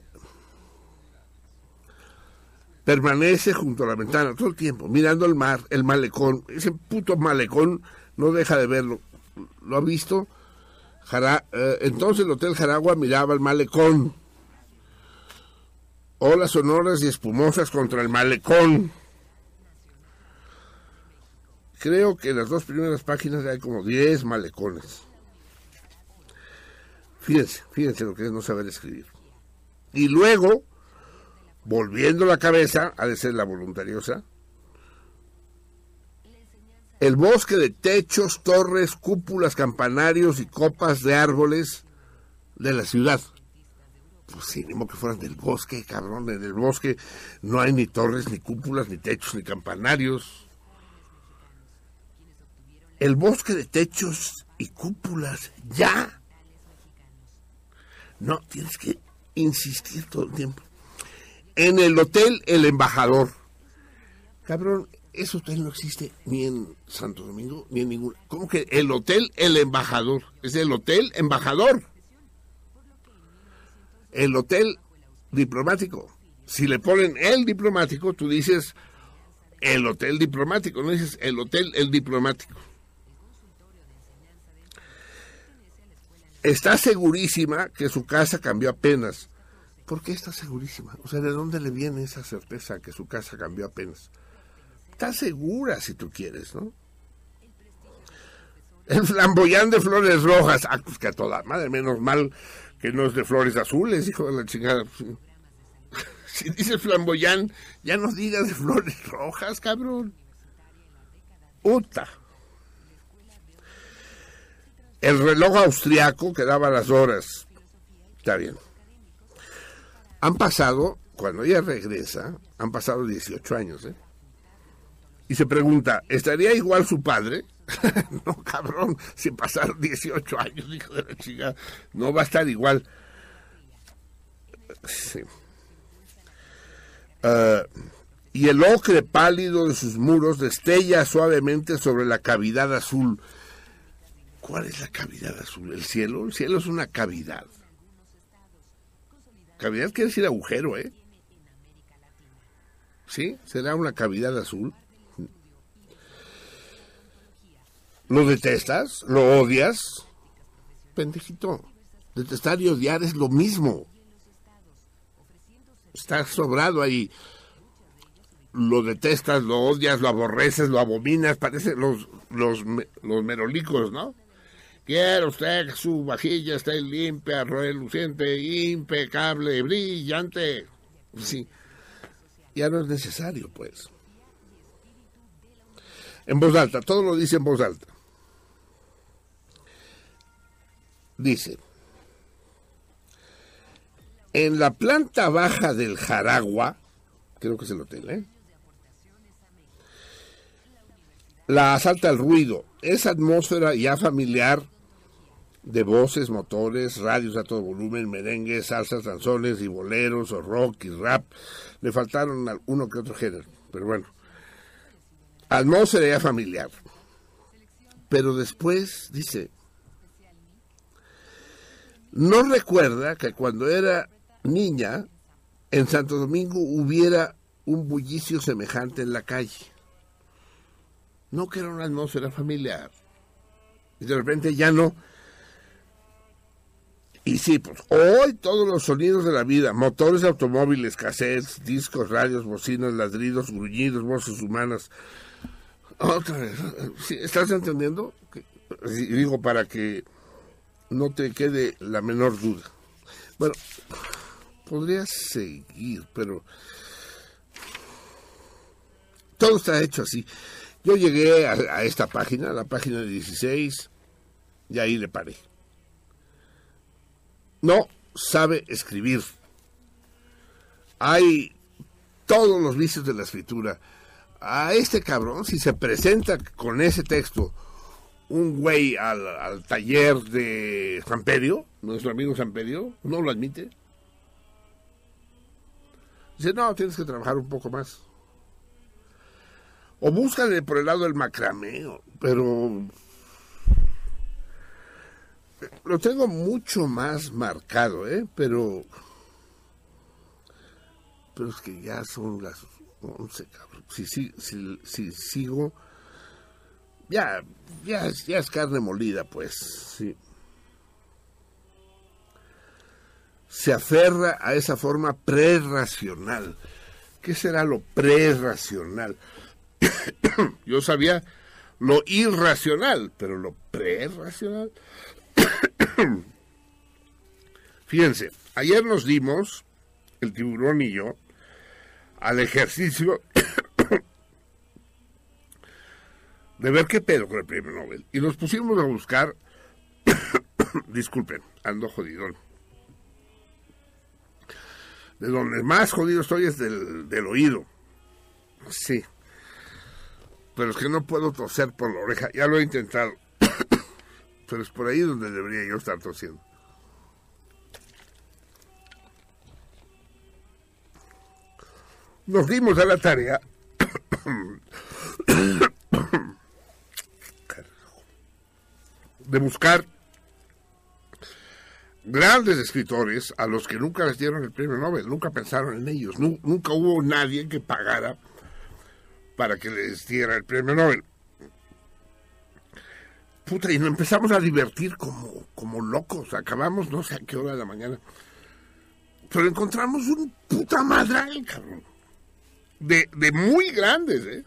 Permanece junto a la ventana todo el tiempo, mirando el mar, el malecón. Ese puto malecón no deja de verlo. ¿Lo ha visto? Jara, eh, entonces el Hotel Jaragua miraba el malecón. Olas sonoras y espumosas contra el malecón. Creo que en las dos primeras páginas hay como diez malecones. Fíjense, fíjense lo que es no saber escribir. Y luego, volviendo la cabeza, ha de ser la voluntariosa, el bosque de techos, torres, cúpulas, campanarios y copas de árboles de la ciudad. Pues sí, ni modo que fueran del bosque, cabrón. En el bosque no hay ni torres, ni cúpulas, ni techos, ni campanarios. El bosque de techos y cúpulas, ya. No, tienes que insistir todo el tiempo. En el Hotel El Embajador. Cabrón, ese hotel no existe ni en Santo Domingo, ni en ningún... ¿Cómo que el Hotel El Embajador? Es el Hotel Embajador. El Hotel Diplomático. Si le ponen el diplomático, tú dices el Hotel Diplomático, no dices el Hotel El Diplomático. Está segurísima que su casa cambió apenas. ¿Por qué está segurísima? O sea, ¿de dónde le viene esa certeza que su casa cambió apenas? Está segura, si tú quieres, ¿no? El flamboyán de flores rojas. Ah, pues que a toda madre, menos mal que no es de flores azules, hijo de la chingada. Si dice flamboyán, ya no digas de flores rojas, cabrón. Uta. El reloj austriaco que daba las horas. Está bien. Han pasado, cuando ella regresa, han pasado dieciocho años, ¿eh? Y se pregunta, ¿estaría igual su padre? No, cabrón, si pasaron dieciocho años, hijo de la chica, no va a estar igual. Sí. Uh, y el ocre pálido de sus muros destella suavemente sobre la cavidad azul. ¿Cuál es la cavidad azul? ¿El cielo? El cielo es una cavidad. Cavidad quiere decir agujero, ¿eh? ¿Sí? ¿Será una cavidad azul? ¿Lo detestas? ¿Lo odias? Pendejito. Detestar y odiar es lo mismo. Estás sobrado ahí. Lo detestas, lo odias, lo aborreces, lo abominas. Parecen los, los, los merolicos, ¿no? Quiere usted que su vajilla esté limpia, reluciente, impecable, brillante. Sí. Ya no es necesario, pues. En voz alta, todo lo dice en voz alta. Dice, en la planta baja del Jaragua, creo que es el hotel, ¿eh? La asalta el ruido, esa atmósfera ya familiar de voces, motores, radios a todo volumen, merengues, salsas, danzones y boleros, o rock y rap. Le faltaron uno que otro género, pero bueno. Atmósfera ya familiar. Pero después dice, no recuerda que cuando era niña en Santo Domingo hubiera un bullicio semejante en la calle. No, que era una atmósfera familiar. Y de repente ya no. Y sí, pues hoy todos los sonidos de la vida, motores de automóviles, cassettes, discos, radios, bocinas, ladridos, gruñidos, voces humanas. Otra vez, ¿sí? ¿Estás entendiendo? Y digo, para que no te quede la menor duda. Bueno, podrías seguir, pero todo está hecho así. Yo llegué a, a esta página, la página dieciséis, y ahí le paré. No sabe escribir. Hay todos los vicios de la escritura. A este cabrón, si se presenta con ese texto un güey al, al taller de Samperio, nuestro amigo Samperio, no lo admite. Dice, no, tienes que trabajar un poco más. O búscale por el lado del macrameo, pero lo tengo mucho más marcado, ¿eh? Pero, pero es que ya son las once, cabrón. Si, si, si, si sigo, ya, ya, ya es carne molida, pues, sí. Se aferra a esa forma prerracional. ¿Qué será lo prerracional? Yo sabía lo irracional, pero lo prerracional. Fíjense, ayer nos dimos, el tiburón y yo, al ejercicio de ver qué pedo con el premio Nobel. Y nos pusimos a buscar, disculpen, ando jodidón. De donde más jodido estoy es del, del oído. Sí. Pero es que no puedo toser por la oreja. Ya lo he intentado. Pero es por ahí donde debería yo estar tosiendo. Nos dimos a la tarea de buscar grandes escritores a los que nunca les dieron el premio Nobel, nunca pensaron en ellos, nu- nunca hubo nadie que pagara para que les diera el premio Nobel. Puta, y nos empezamos a divertir como, como locos, acabamos no sé a qué hora de la mañana, pero encontramos un puta madral, cabrón, de, de muy grandes, ¿eh?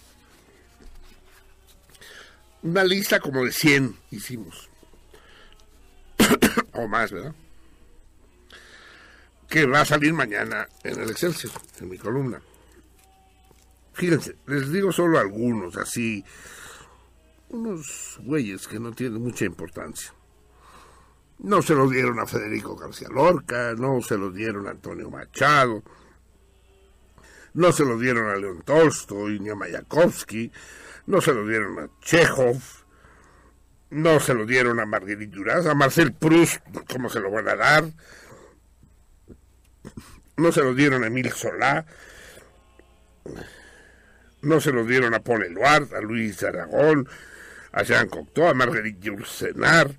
Una lista como de cien hicimos. O más, ¿verdad? Que va a salir mañana en el Excelsior, en mi columna. Fíjense, les digo solo algunos, así, unos güeyes que no tienen mucha importancia. No se los dieron a Federico García Lorca, no se los dieron a Antonio Machado, no se los dieron a León Tolstoy, ni a Mayakovsky, no se los dieron a Chekhov, no se lo dieron a Marguerite Duras, a Marcel Proust, ¿cómo se lo van a dar? No se lo dieron a Émile Zola, no se lo dieron a Paul Eluard, a Luis Aragón, a Jean Cocteau, a Marguerite Yourcenar,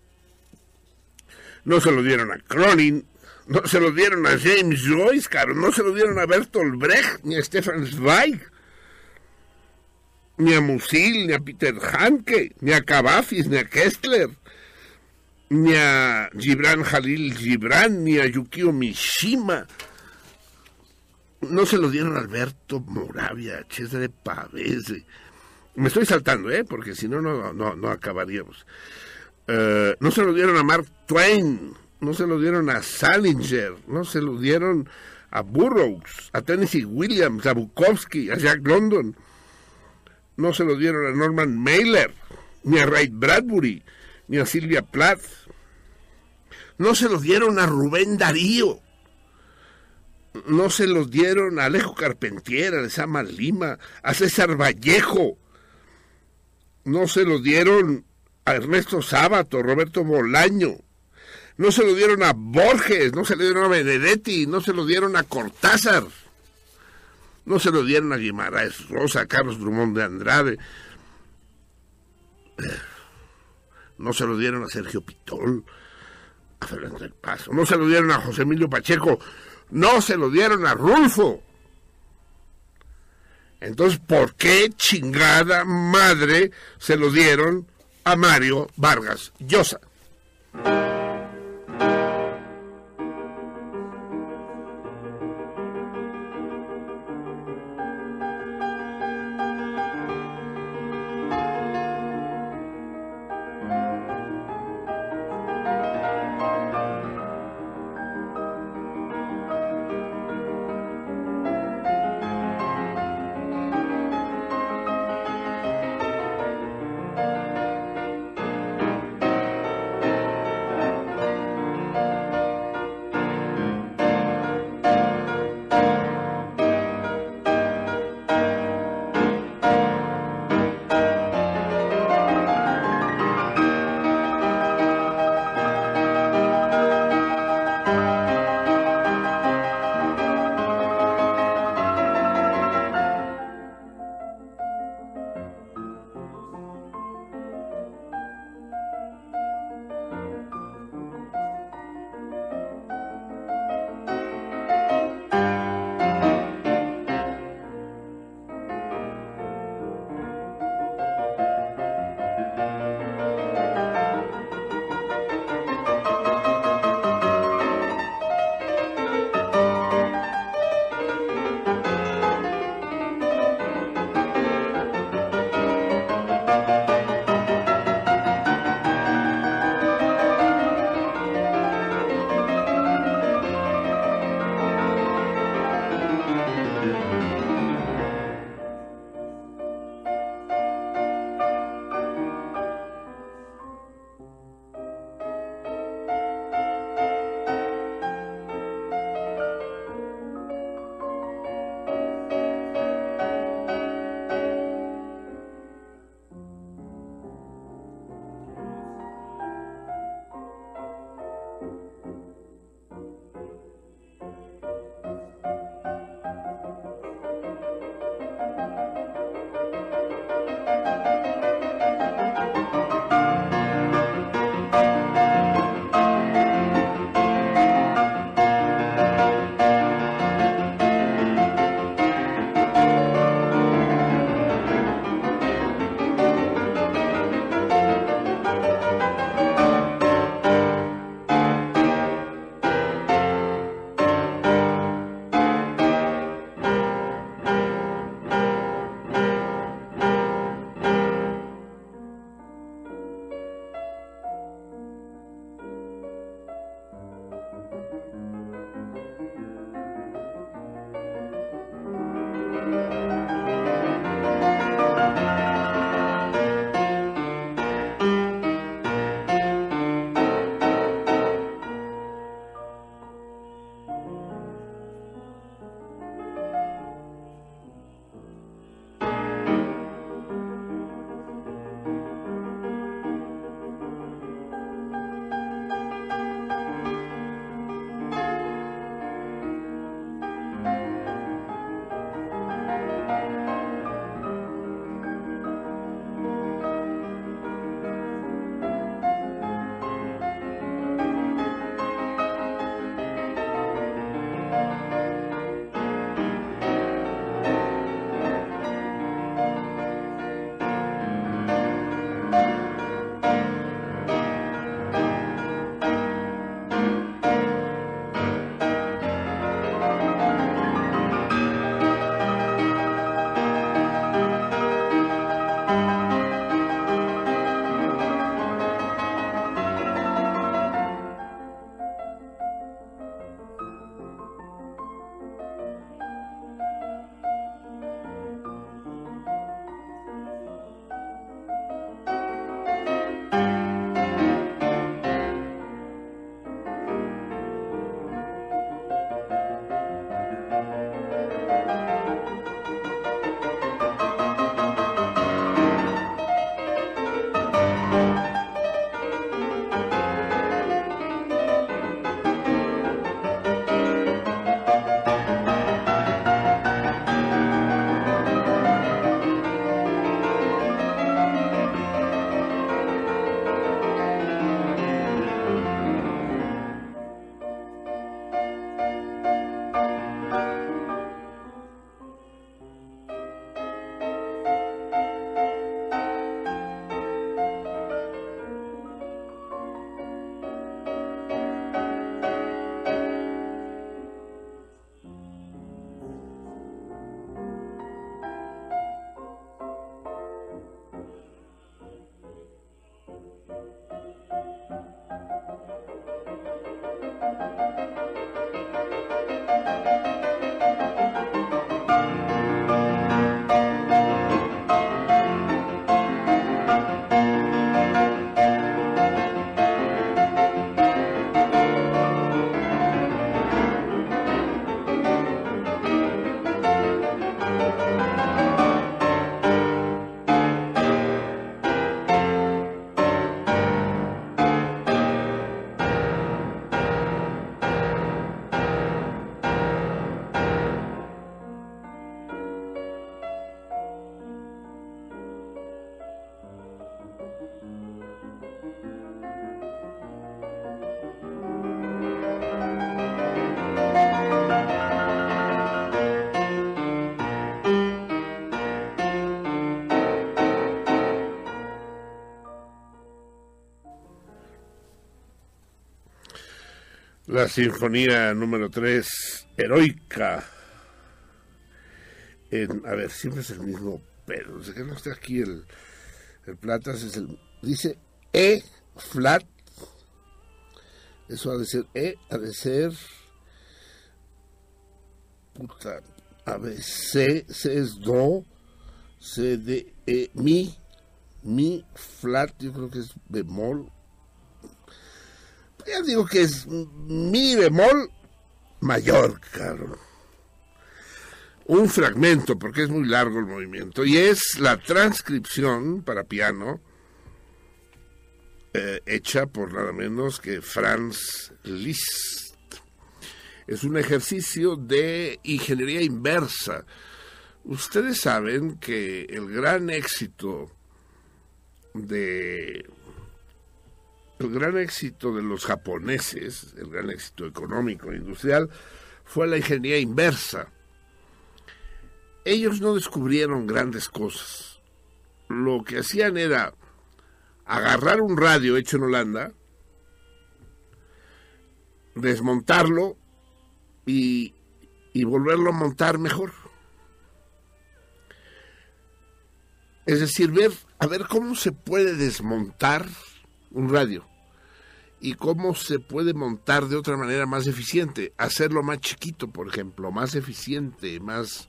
no se lo dieron a Cronin, no se lo dieron a James Joyce, caro, no se lo dieron a Bertolt Brecht, ni a Stefan Zweig, ni a Musil, ni a Peter Handke, ni a Cavafis, ni a Kessler, ni a Gibran Jalil Gibran, ni a Yukio Mishima. No se lo dieron a Alberto Moravia, a Cesare Pavese. Me estoy saltando, ¿eh? Porque si no, no, no, no acabaríamos. Uh, no se lo dieron a Mark Twain, no se lo dieron a Salinger, no se lo dieron a Burroughs, a Tennessee Williams, a Bukowski, a Jack London. No se lo dieron a Norman Mailer, ni a Ray Bradbury, ni a Sylvia Plath. No se lo dieron a Rubén Darío. No se los dieron a Alejo Carpentier, a Lezama Lima, a César Vallejo. No se lo dieron a Ernesto Sábato, Roberto Bolaño. No se lo dieron a Borges, no se lo dieron a Benedetti, no se lo dieron a Cortázar. No se lo dieron a Guimarães Rosa, a Carlos Drummond de Andrade. No se lo dieron a Sergio Pitol, a Fernando del Paso. No se lo dieron a José Emilio Pacheco. No se lo dieron a Rulfo. Entonces, ¿por qué chingada madre se lo dieron a Mario Vargas Llosa? La sinfonía número tres, Heroica. En, a ver, siempre es el mismo, pero desde que no está aquí el, el Platas, es el, dice E flat. Eso ha de ser E, ha de ser. Puta. A ver, C, C es Do, C, D, E, Mi, Mi flat, yo creo que es bemol. Ya digo que es Mi bemol mayor, claro. Un fragmento, porque es muy largo el movimiento, y es la transcripción para piano eh, hecha por nada menos que Franz Liszt. Es un ejercicio de ingeniería inversa. Ustedes saben que el gran éxito de el gran éxito de los japoneses, el gran éxito económico e industrial, fue la ingeniería inversa. Ellos no descubrieron grandes cosas. Lo que hacían era agarrar un radio hecho en Holanda, desmontarlo y, y volverlo a montar mejor. Es decir, ver, a ver cómo se puede desmontar un radio y cómo se puede montar de otra manera más eficiente. Hacerlo más chiquito, por ejemplo, más eficiente, más...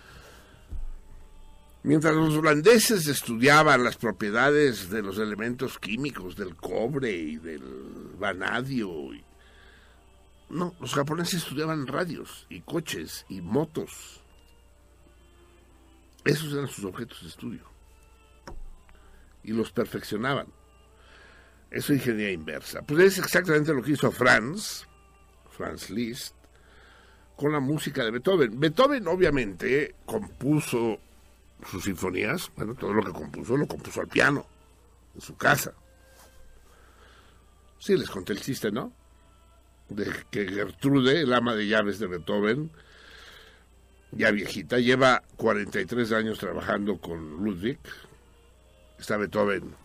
Mientras los holandeses estudiaban las propiedades de los elementos químicos, del cobre y del vanadio, y... no, los japoneses estudiaban radios y coches y motos. Esos eran sus objetos de estudio. Y los perfeccionaban. Eso es ingeniería inversa. Pues es exactamente lo que hizo Franz, Franz Liszt, con la música de Beethoven. Beethoven, obviamente, compuso sus sinfonías, bueno, todo lo que compuso, lo compuso al piano, en su casa. Sí, les conté el chiste, ¿no? De que Gertrude, el ama de llaves de Beethoven, ya viejita, lleva cuarenta y tres años trabajando con Ludwig. Está Beethoven.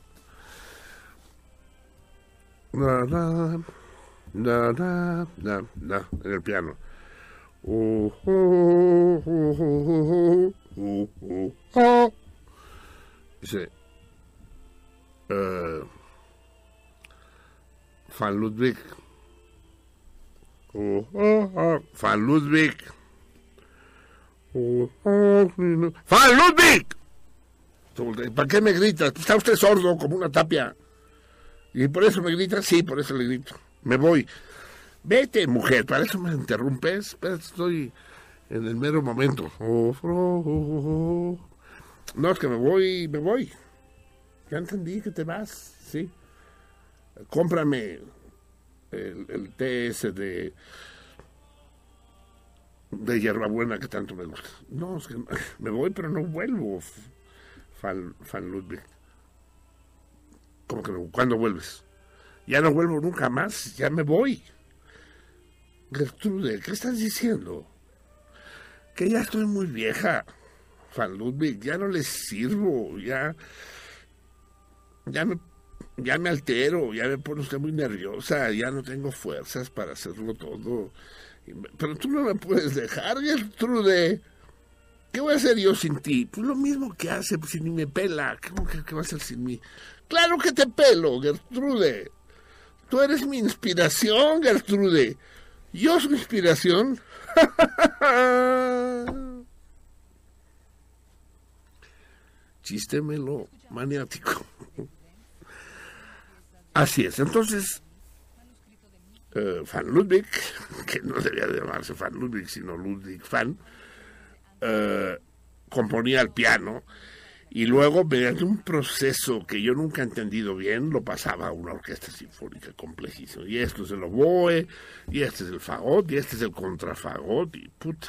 Na, na, na, na, na, na, en el piano. Uh, uh, uh, uh, uh, uh, uh. Dice uh, Van Ludwig. Uh, uh, uh, Van Ludwig. Uh, uh, uh, Van Ludwig. ¿Para qué me gritas? Está usted sordo como una tapia. ¿Y por eso me grita? Sí, por eso le grito. Me voy. Vete, mujer, para eso me interrumpes. Espera, estoy en el mero momento. Oh, oh, oh, oh. No, es que me voy, me voy. Ya entendí que te vas, sí. Cómprame el, el té ese de, de hierbabuena que tanto me gusta. No, es que me voy, pero no vuelvo, Van, Van Ludwig. ¿Cómo que no? ¿Cuándo vuelves? Ya no vuelvo nunca más, ya me voy. Gertrude, ¿qué estás diciendo? Que ya estoy muy vieja, Van Ludwig, ya no les sirvo, ya, ya me, ya me altero, ya me pone usted muy nerviosa, ya no tengo fuerzas para hacerlo todo. Pero tú no me puedes dejar, Gertrude. ¿Qué voy a hacer yo sin ti? Pues lo mismo que hace, pues si ni me pela. ¿Cómo que qué va a hacer sin mí? ¡Claro que te pelo, Gertrude! Tú eres mi inspiración, Gertrude. ¿Yo su inspiración? Chiste melomaniático. Así es. Entonces, uh, Van Ludwig, que no debía de llamarse Van Ludwig, sino Ludwig Van, Uh, componía al piano y luego, mediante un proceso que yo nunca he entendido bien, lo pasaba a una orquesta sinfónica complejísima. Y esto es el oboe, y este es el fagot, y este es el contrafagot, y puta.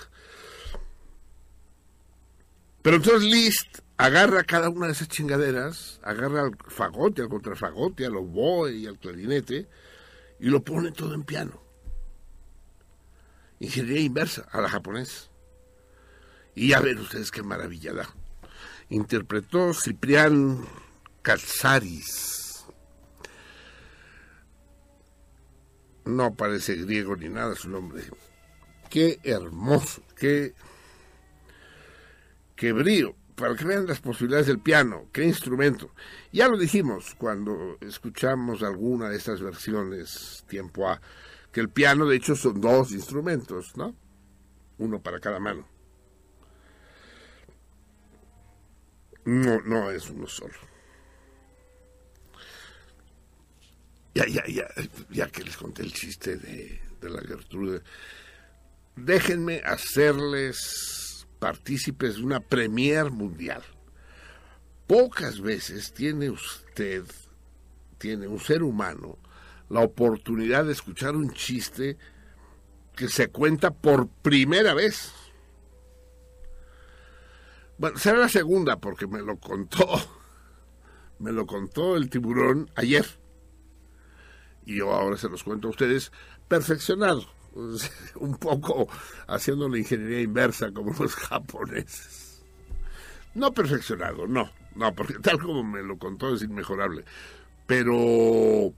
Pero entonces Liszt agarra cada una de esas chingaderas, agarra al fagot, y al contrafagot, y al oboe, y al clarinete, y lo pone todo en piano. Ingeniería inversa, a la japonesa. Y ya ven ustedes qué maravilla da. Interpretó Ciprián Katsaris. no parece griego ni nada su nombre. Qué hermoso, qué, qué brío, para que vean las posibilidades del piano, qué instrumento. Ya lo dijimos cuando escuchamos alguna de estas versiones tiempo A, que el piano de hecho son dos instrumentos, ¿no? Uno para cada mano. No, no es uno solo. Ya, ya, ya, ya que les conté el chiste de, de la Gertrude, déjenme hacerles partícipes de una premier mundial. Pocas veces tiene usted, tiene un ser humano, la oportunidad de escuchar un chiste que se cuenta por primera vez. Bueno, será la segunda porque me lo contó, me lo contó el tiburón ayer. Y yo ahora se los cuento a ustedes perfeccionado, un poco haciendo la ingeniería inversa como los japoneses. No perfeccionado, no, no, porque tal como me lo contó es inmejorable, pero uh,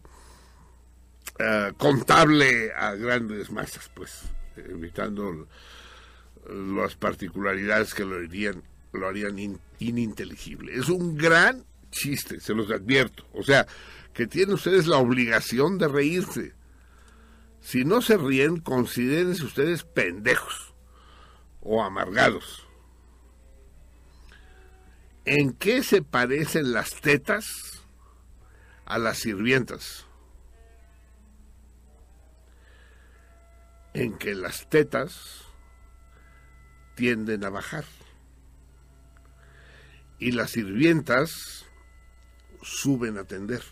contable a grandes masas, pues, evitando las particularidades que lo harían, lo harían in, ininteligible. Es un gran chiste, se los advierto, o sea, que tienen ustedes la obligación de reírse. Si no se ríen, considérense ustedes pendejos o amargados. ¿En qué se parecen las tetas a las sirvientas? En que las tetas tienden a bajar y las sirvientas suben a tender.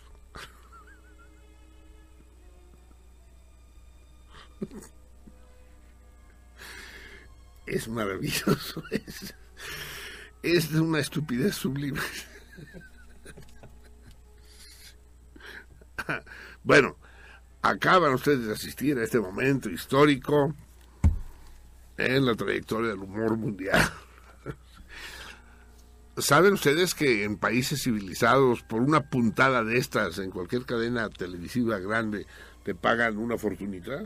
Es maravilloso, es, es una estupidez sublime. Bueno, acaban ustedes de asistir a este momento histórico en la trayectoria del humor mundial. ¿Saben ustedes que en países civilizados, por una puntada de estas en cualquier cadena televisiva grande, te pagan una fortunita?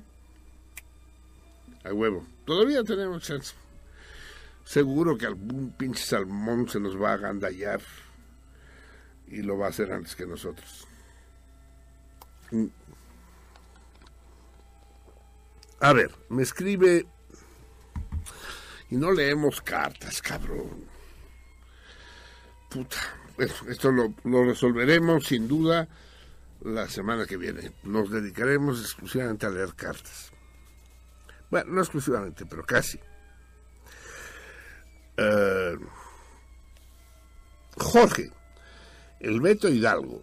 A huevo. Todavía tenemos chance. Seguro que algún pinche salmón se nos va a agandallar y lo va a hacer antes que nosotros. A ver, me escribe... Y no leemos cartas, cabrón. Puta. Bueno, esto lo, lo resolveremos sin duda la semana que viene. Nos dedicaremos exclusivamente a leer cartas. Bueno, no exclusivamente, pero casi. Uh, Jorge, el Beto Hidalgo,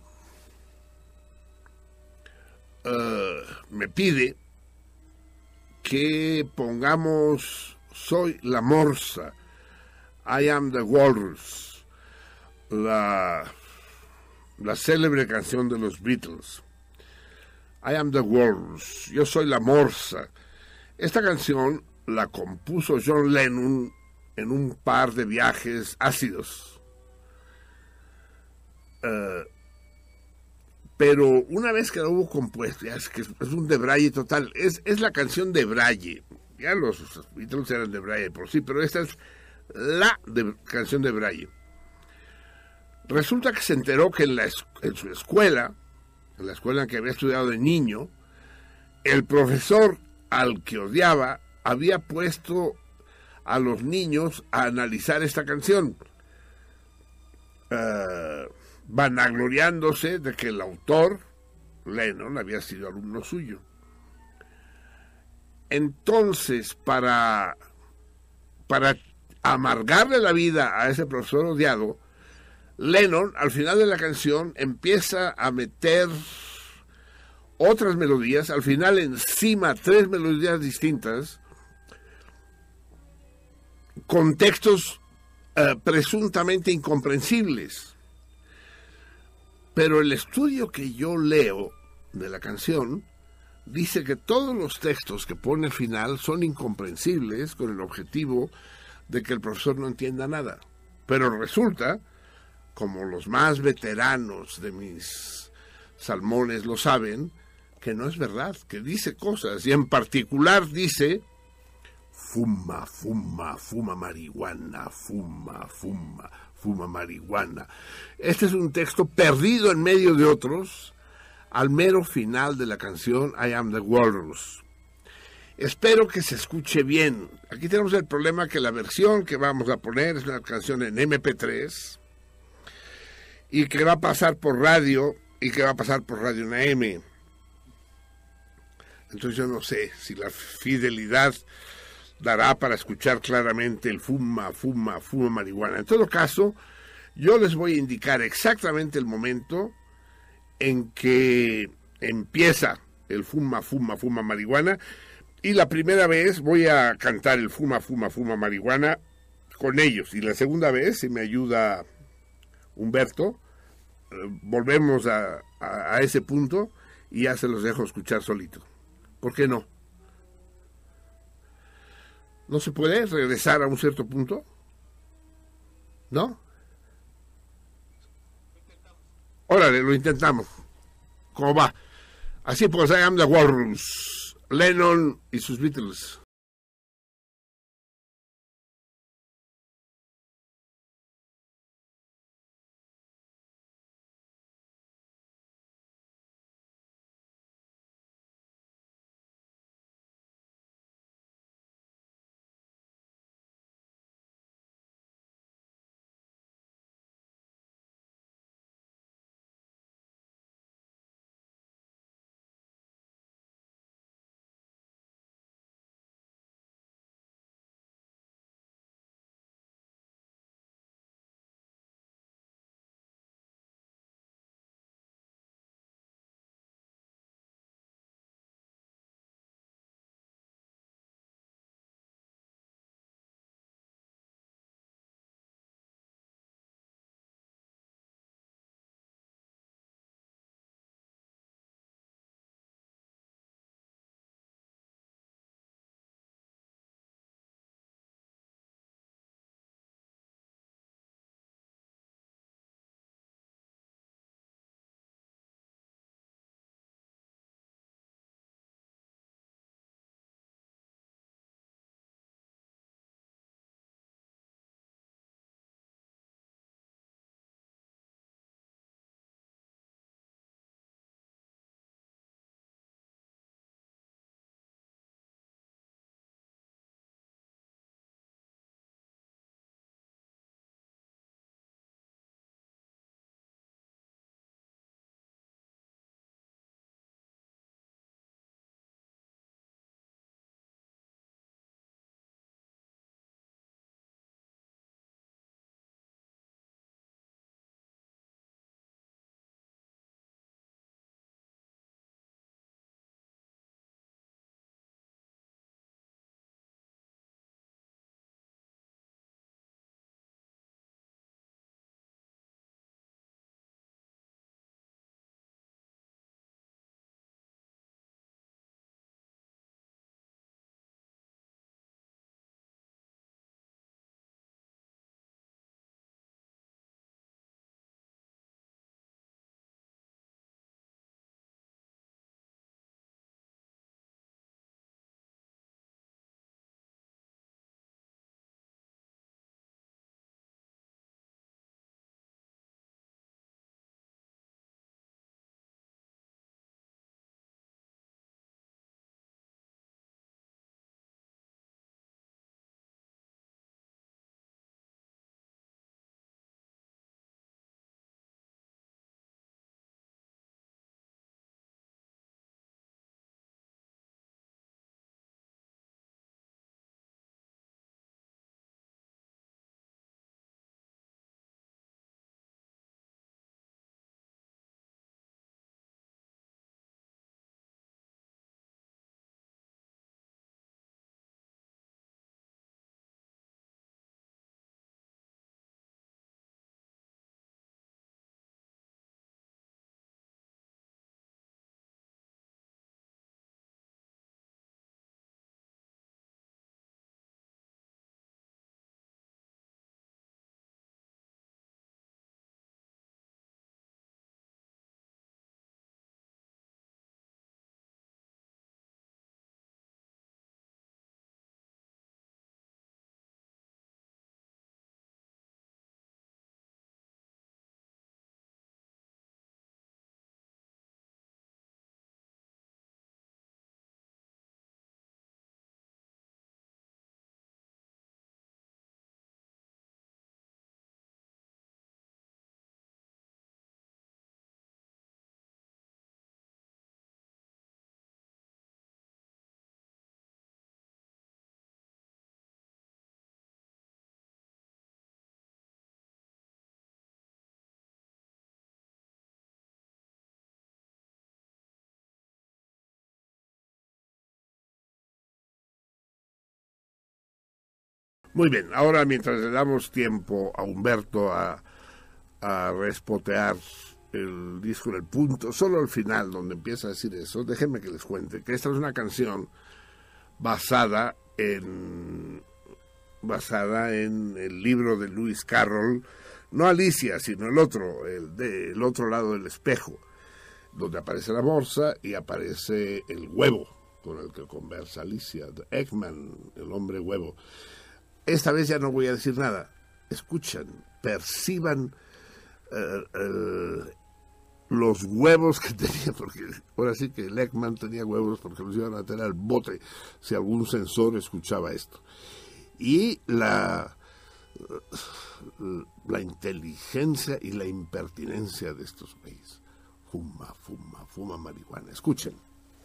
uh, me pide que pongamos Soy la Morsa, I Am the Walrus, la, la célebre canción de los Beatles. I Am the Walrus, yo soy la Morsa. Esta canción la compuso John Lennon en un par de viajes ácidos. Uh, pero una vez que lo hubo compuesto, ya es que es, es un debraye total, es, es la canción de Braille. Ya los Beatles eran de Braille por sí, pero esta es la de, canción de Braille. Resulta que se enteró que en, la, en su escuela, en la escuela en que había estudiado de niño, el profesor al que odiaba había puesto a los niños a analizar esta canción, uh, vanagloriándose de que el autor, Lennon, había sido alumno suyo. Entonces, para, para amargarle la vida a ese profesor odiado, Lennon, al final de la canción, empieza a meter otras melodías, al final encima tres melodías distintas, con textos uh, presuntamente incomprensibles. Pero el estudio que yo leo de la canción dice que todos los textos que pone al final son incomprensibles con el objetivo de que el profesor no entienda nada. Pero resulta, como los más veteranos de mis salmones lo saben, que no es verdad, que dice cosas, y en particular dice: fuma, fuma, fuma marihuana, fuma, fuma, fuma marihuana. Este es un texto perdido en medio de otros, al mero final de la canción I Am the Walrus. Espero que se escuche bien. Aquí tenemos el problema que la versión que vamos a poner es una canción en eme pe tres y que va a pasar por radio y que va a pasar por Radio Una eme. Entonces yo no sé si la fidelidad dará para escuchar claramente el fuma, fuma, fuma marihuana. En todo caso, yo les voy a indicar exactamente el momento en que empieza el fuma, fuma, fuma marihuana, y la primera vez voy a cantar el fuma, fuma, fuma marihuana con ellos, y la segunda vez, si me ayuda Humberto, eh, volvemos a, a, a ese punto y ya se los dejo escuchar solito. ¿Por qué no? ¿No se puede regresar a un cierto punto? ¿No? Órale, lo intentamos. ¿Cómo va? Así pues, I Am the Walrus, Lennon y sus Beatles. Muy bien, ahora mientras le damos tiempo a Humberto a, a respotear el disco en el punto, solo al final donde empieza a decir eso, déjenme que les cuente que esta es una canción basada en basada en el libro de Lewis Carroll, no Alicia, sino el otro, el de El otro lado del espejo, donde aparece la morsa y aparece el huevo con el que conversa Alicia, the Eggman, el hombre huevo. Esta vez ya no voy a decir nada. Escuchan, perciban uh, uh, los huevos que tenía, porque ahora sí que el Eggman tenía huevos porque los iban a tener al bote si algún sensor escuchaba esto. Y la, la inteligencia y la impertinencia de estos güeyes. Fuma, fuma, fuma marihuana. Escuchen.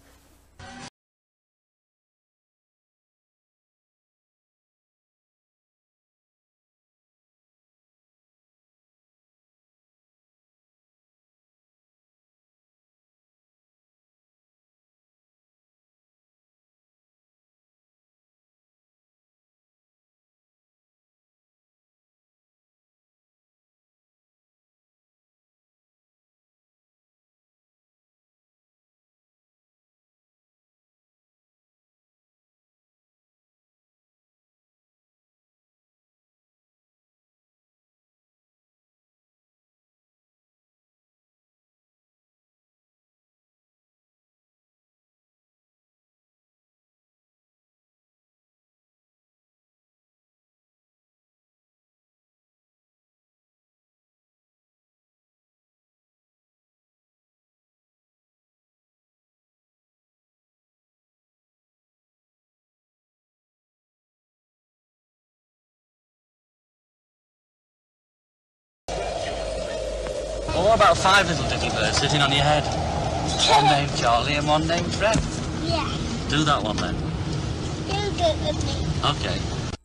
Well, what about five little diddly birds sitting on your head? One named Charlie and one named Fred. Yeah. Do that one then. You do it with me. Okay.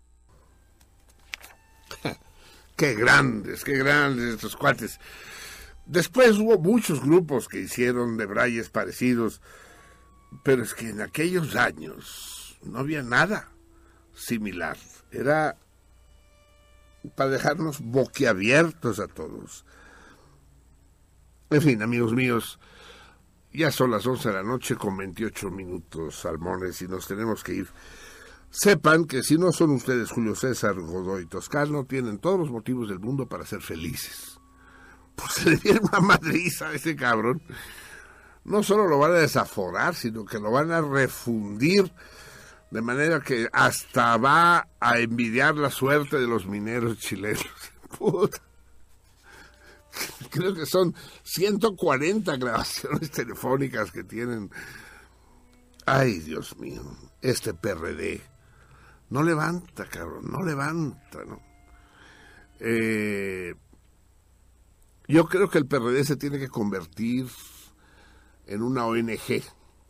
Qué grandes, qué grandes estos cuates. Después hubo muchos grupos que hicieron debrayes parecidos, pero es que en aquellos años no había nada similar. Era para dejarnos boquiabiertos a todos. En fin, amigos míos, ya son las once de la noche con veintiocho minutos, salmones, y nos tenemos que ir. Sepan que si no son ustedes Julio César, Godoy Toscano, tienen todos los motivos del mundo para ser felices. Pues se le dieron una madriza a ese cabrón. No solo lo van a desaforar, sino que lo van a refundir, de manera que hasta va a envidiar la suerte de los mineros chilenos. Puta. Creo que son ciento cuarenta grabaciones telefónicas que tienen. Ay, Dios mío, este P R D no levanta, cabrón, no levanta, ¿no? Eh, yo creo que el P R D se tiene que convertir en una O N G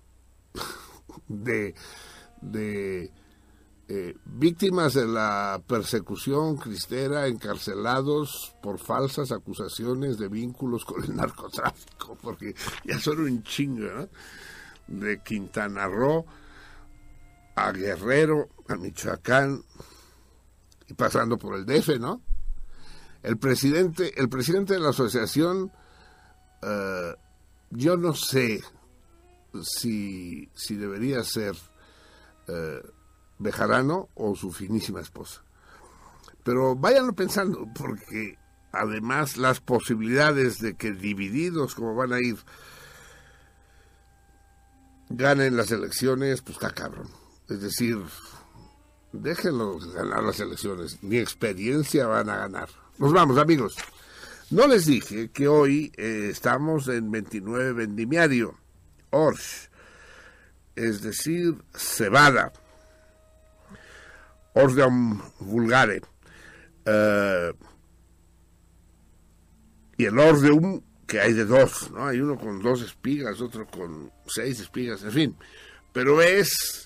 de, de eh, víctimas de la persecución cristera, encarcelados por falsas acusaciones de vínculos con el narcotráfico, porque ya son un chingo, ¿no? De Quintana Roo a Guerrero, a Michoacán y pasando por el D F, ¿no? El presidente, el presidente de la asociación, uh, yo no sé si, si debería ser uh, Bejarano o su finísima esposa. Pero váyanlo pensando, porque además las posibilidades de que divididos como van a ir ganen las elecciones, pues está cabrón. Es decir, déjenlos ganar las elecciones, ni experiencia van a ganar. Nos vamos, amigos. No les dije que hoy eh, estamos en veintinueve vendimiario, Orsh, es decir, cebada, Ordeum vulgare, uh, y el Ordeum, que hay de dos, ¿no? Hay uno con dos espigas, otro con seis espigas, en fin, pero es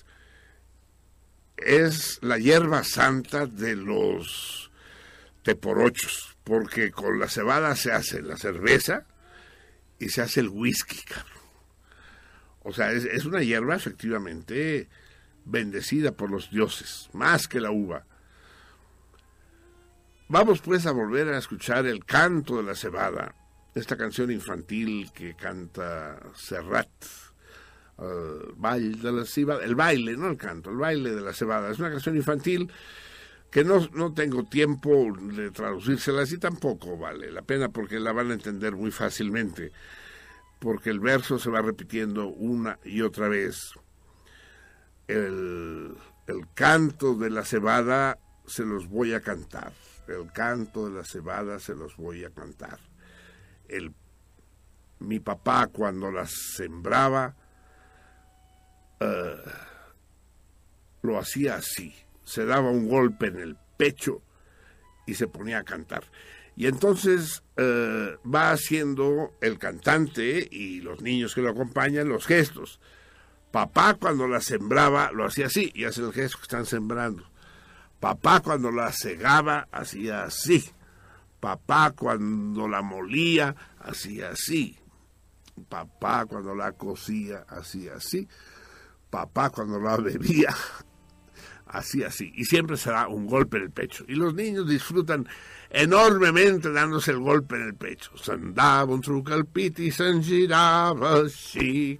es la hierba santa de los teporochos, porque con la cebada se hace la cerveza y se hace el whisky, cabrón. O sea, es, es una hierba efectivamente bendecida por los dioses, más que la uva. Vamos pues a volver a escuchar El canto de la cebada, esta canción infantil que canta Serrat. El baile de la cebada, el baile, no el canto, el baile de la cebada. Es una canción infantil que no, no tengo tiempo de traducírsela, así tampoco vale la pena porque la van a entender muy fácilmente, porque el verso se va repitiendo una y otra vez. El, el canto de la cebada se los voy a cantar, el canto de la cebada se los voy a cantar. El, mi papá cuando las sembraba uh, lo hacía así, se daba un golpe en el pecho y se ponía a cantar. Y entonces uh, va haciendo el cantante y los niños que lo acompañan los gestos. Papá cuando la sembraba lo hacía así, y hace el gesto que están sembrando. Papá cuando la segaba hacía así. Papá cuando la molía hacía así. Papá cuando la cocía hacía así. Papá cuando la bebía hacía así. Y siempre se da un golpe en el pecho. Y los niños disfrutan enormemente dándose el golpe en el pecho. S'andava un truc al pit i se'n girava així.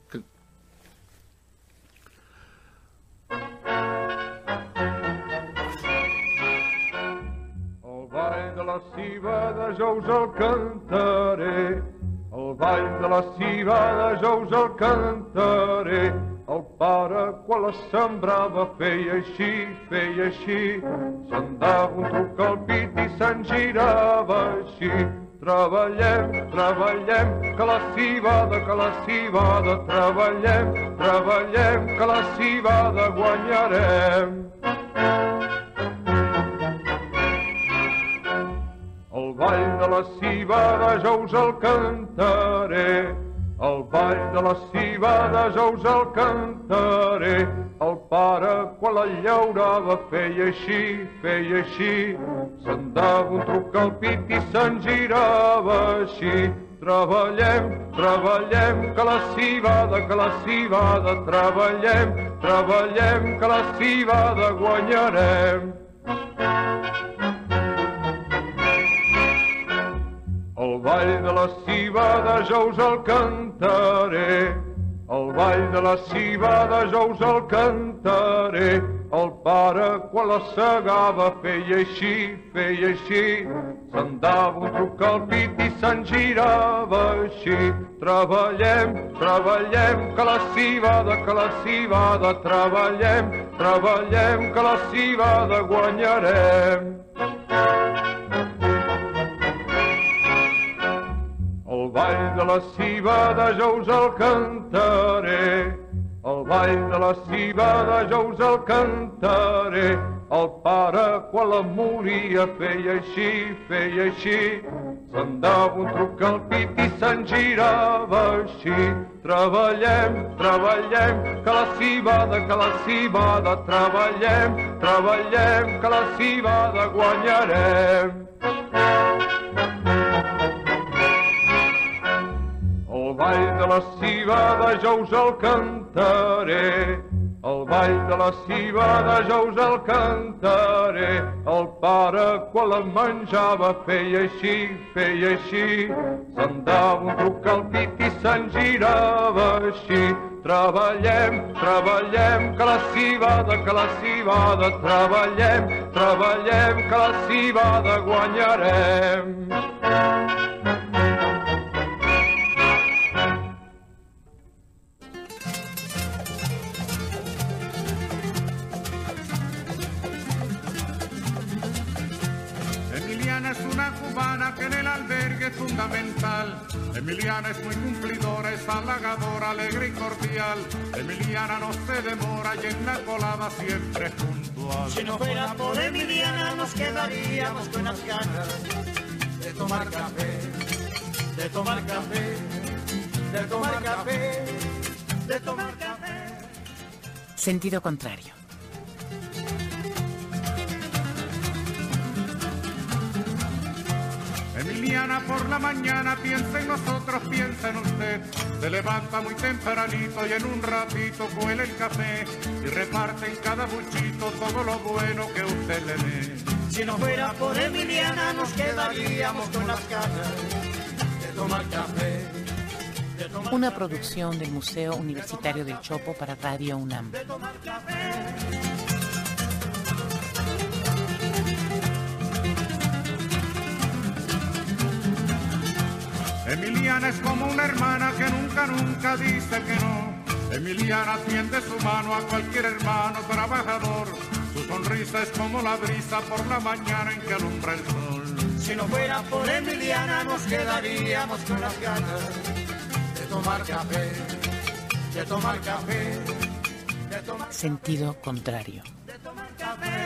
La civada jo us el cantaré, el ball de la civada jo us el cantaré. El pare quan la sembrava feia així, feia així, se'n dava un truc al pit i se'n girava així. Treballem, treballem, que la civada, que la civada, treballem, treballem, que la civada guanyarem. El ball de la civada jo us el cantaré, el ball de la civada jo us el cantaré. El pare quan la llaurava feia així, feia així, se'n dava un truc al pit i se'n girava així. Treballem, treballem, que la civada, que la civada, treballem, treballem, que la civada guanyarem. El ball de la civada jo us el cantaré, el ball de la civada jo us el cantaré. El pare quan la segava feia així, feia així, se'n dava un truc al pit i se'n girava així. Treballem, treballem, que la civada, que la civada, treballem, treballem, que la civada guanyarem. El ball de la civada jo us el cantaré, el ball de la civada jo us el cantaré. El pare quan la molia feia així, feia així, se'n dava un truc al pit i se'n girava així. Treballem, treballem, que la civada, que la civada, treballem, treballem, que la civada guanyarem. El ball de la civada jo us el cantaré, el ball de la civada jo us el cantaré. El pare quan la menjava feia així, feia així, se'n dava un truc al pit i se'n girava així. Treballem, treballem, que la civada, que la civada, treballem, treballem, que la civada guanyarem. Emiliana es una cubana que en el albergue es fundamental. Emiliana es muy cumplidora, es halagadora, alegre y cordial. Emiliana no se demora y en la colada siempre es puntual. Si no fuera por Emiliana nos quedaríamos con las ganas de tomar café, de tomar café, de tomar café, de tomar café. Sentido contrario. Emiliana por la mañana piensa en nosotros, piensa en usted. Se levanta muy tempranito y en un ratito cuela el café y reparte en cada buchito todo lo bueno que usted le dé. Si no fuera por Emiliana nos quedaríamos con las ganas de tomar café. De tomar Una café, producción del Museo Universitario del Chopo para Radio UNAM. de tomar café. Emiliana es como una hermana que nunca, nunca dice que no. Emiliana tiende su mano a cualquier hermano trabajador. Su sonrisa es como la brisa por la mañana en que alumbra el sol. Si no fuera por Emiliana nos quedaríamos con las ganas de tomar café, de tomar café, de tomar, Sentido contrario. de tomar café.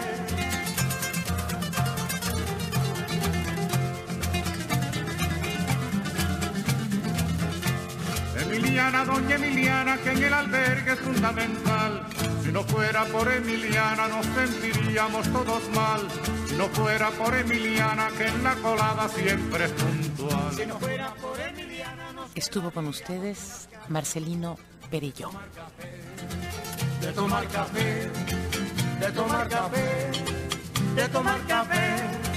Emiliana, doña Emiliana, que en el albergue es fundamental. Si no fuera por Emiliana nos sentiríamos todos mal. Si no fuera por Emiliana, que en la colada siempre es puntual. Si no fuera por Emiliana nos Estuvo con ustedes Marcelino Perelló. de tomar café, de tomar café, de tomar café.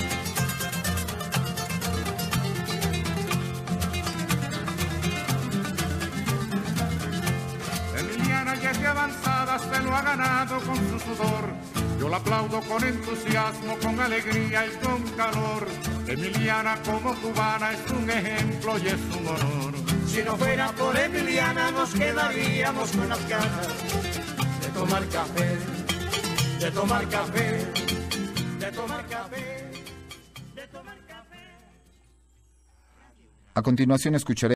Emiliana ya es de avanzada, se lo ha ganado con su sudor. Yo la aplaudo con entusiasmo, con alegría y con calor. Emiliana como cubana es un ejemplo y es un honor. Si no fuera por Emiliana nos quedaríamos con las ganas de tomar café, de tomar café, de tomar café, de tomar café. A continuación escucharé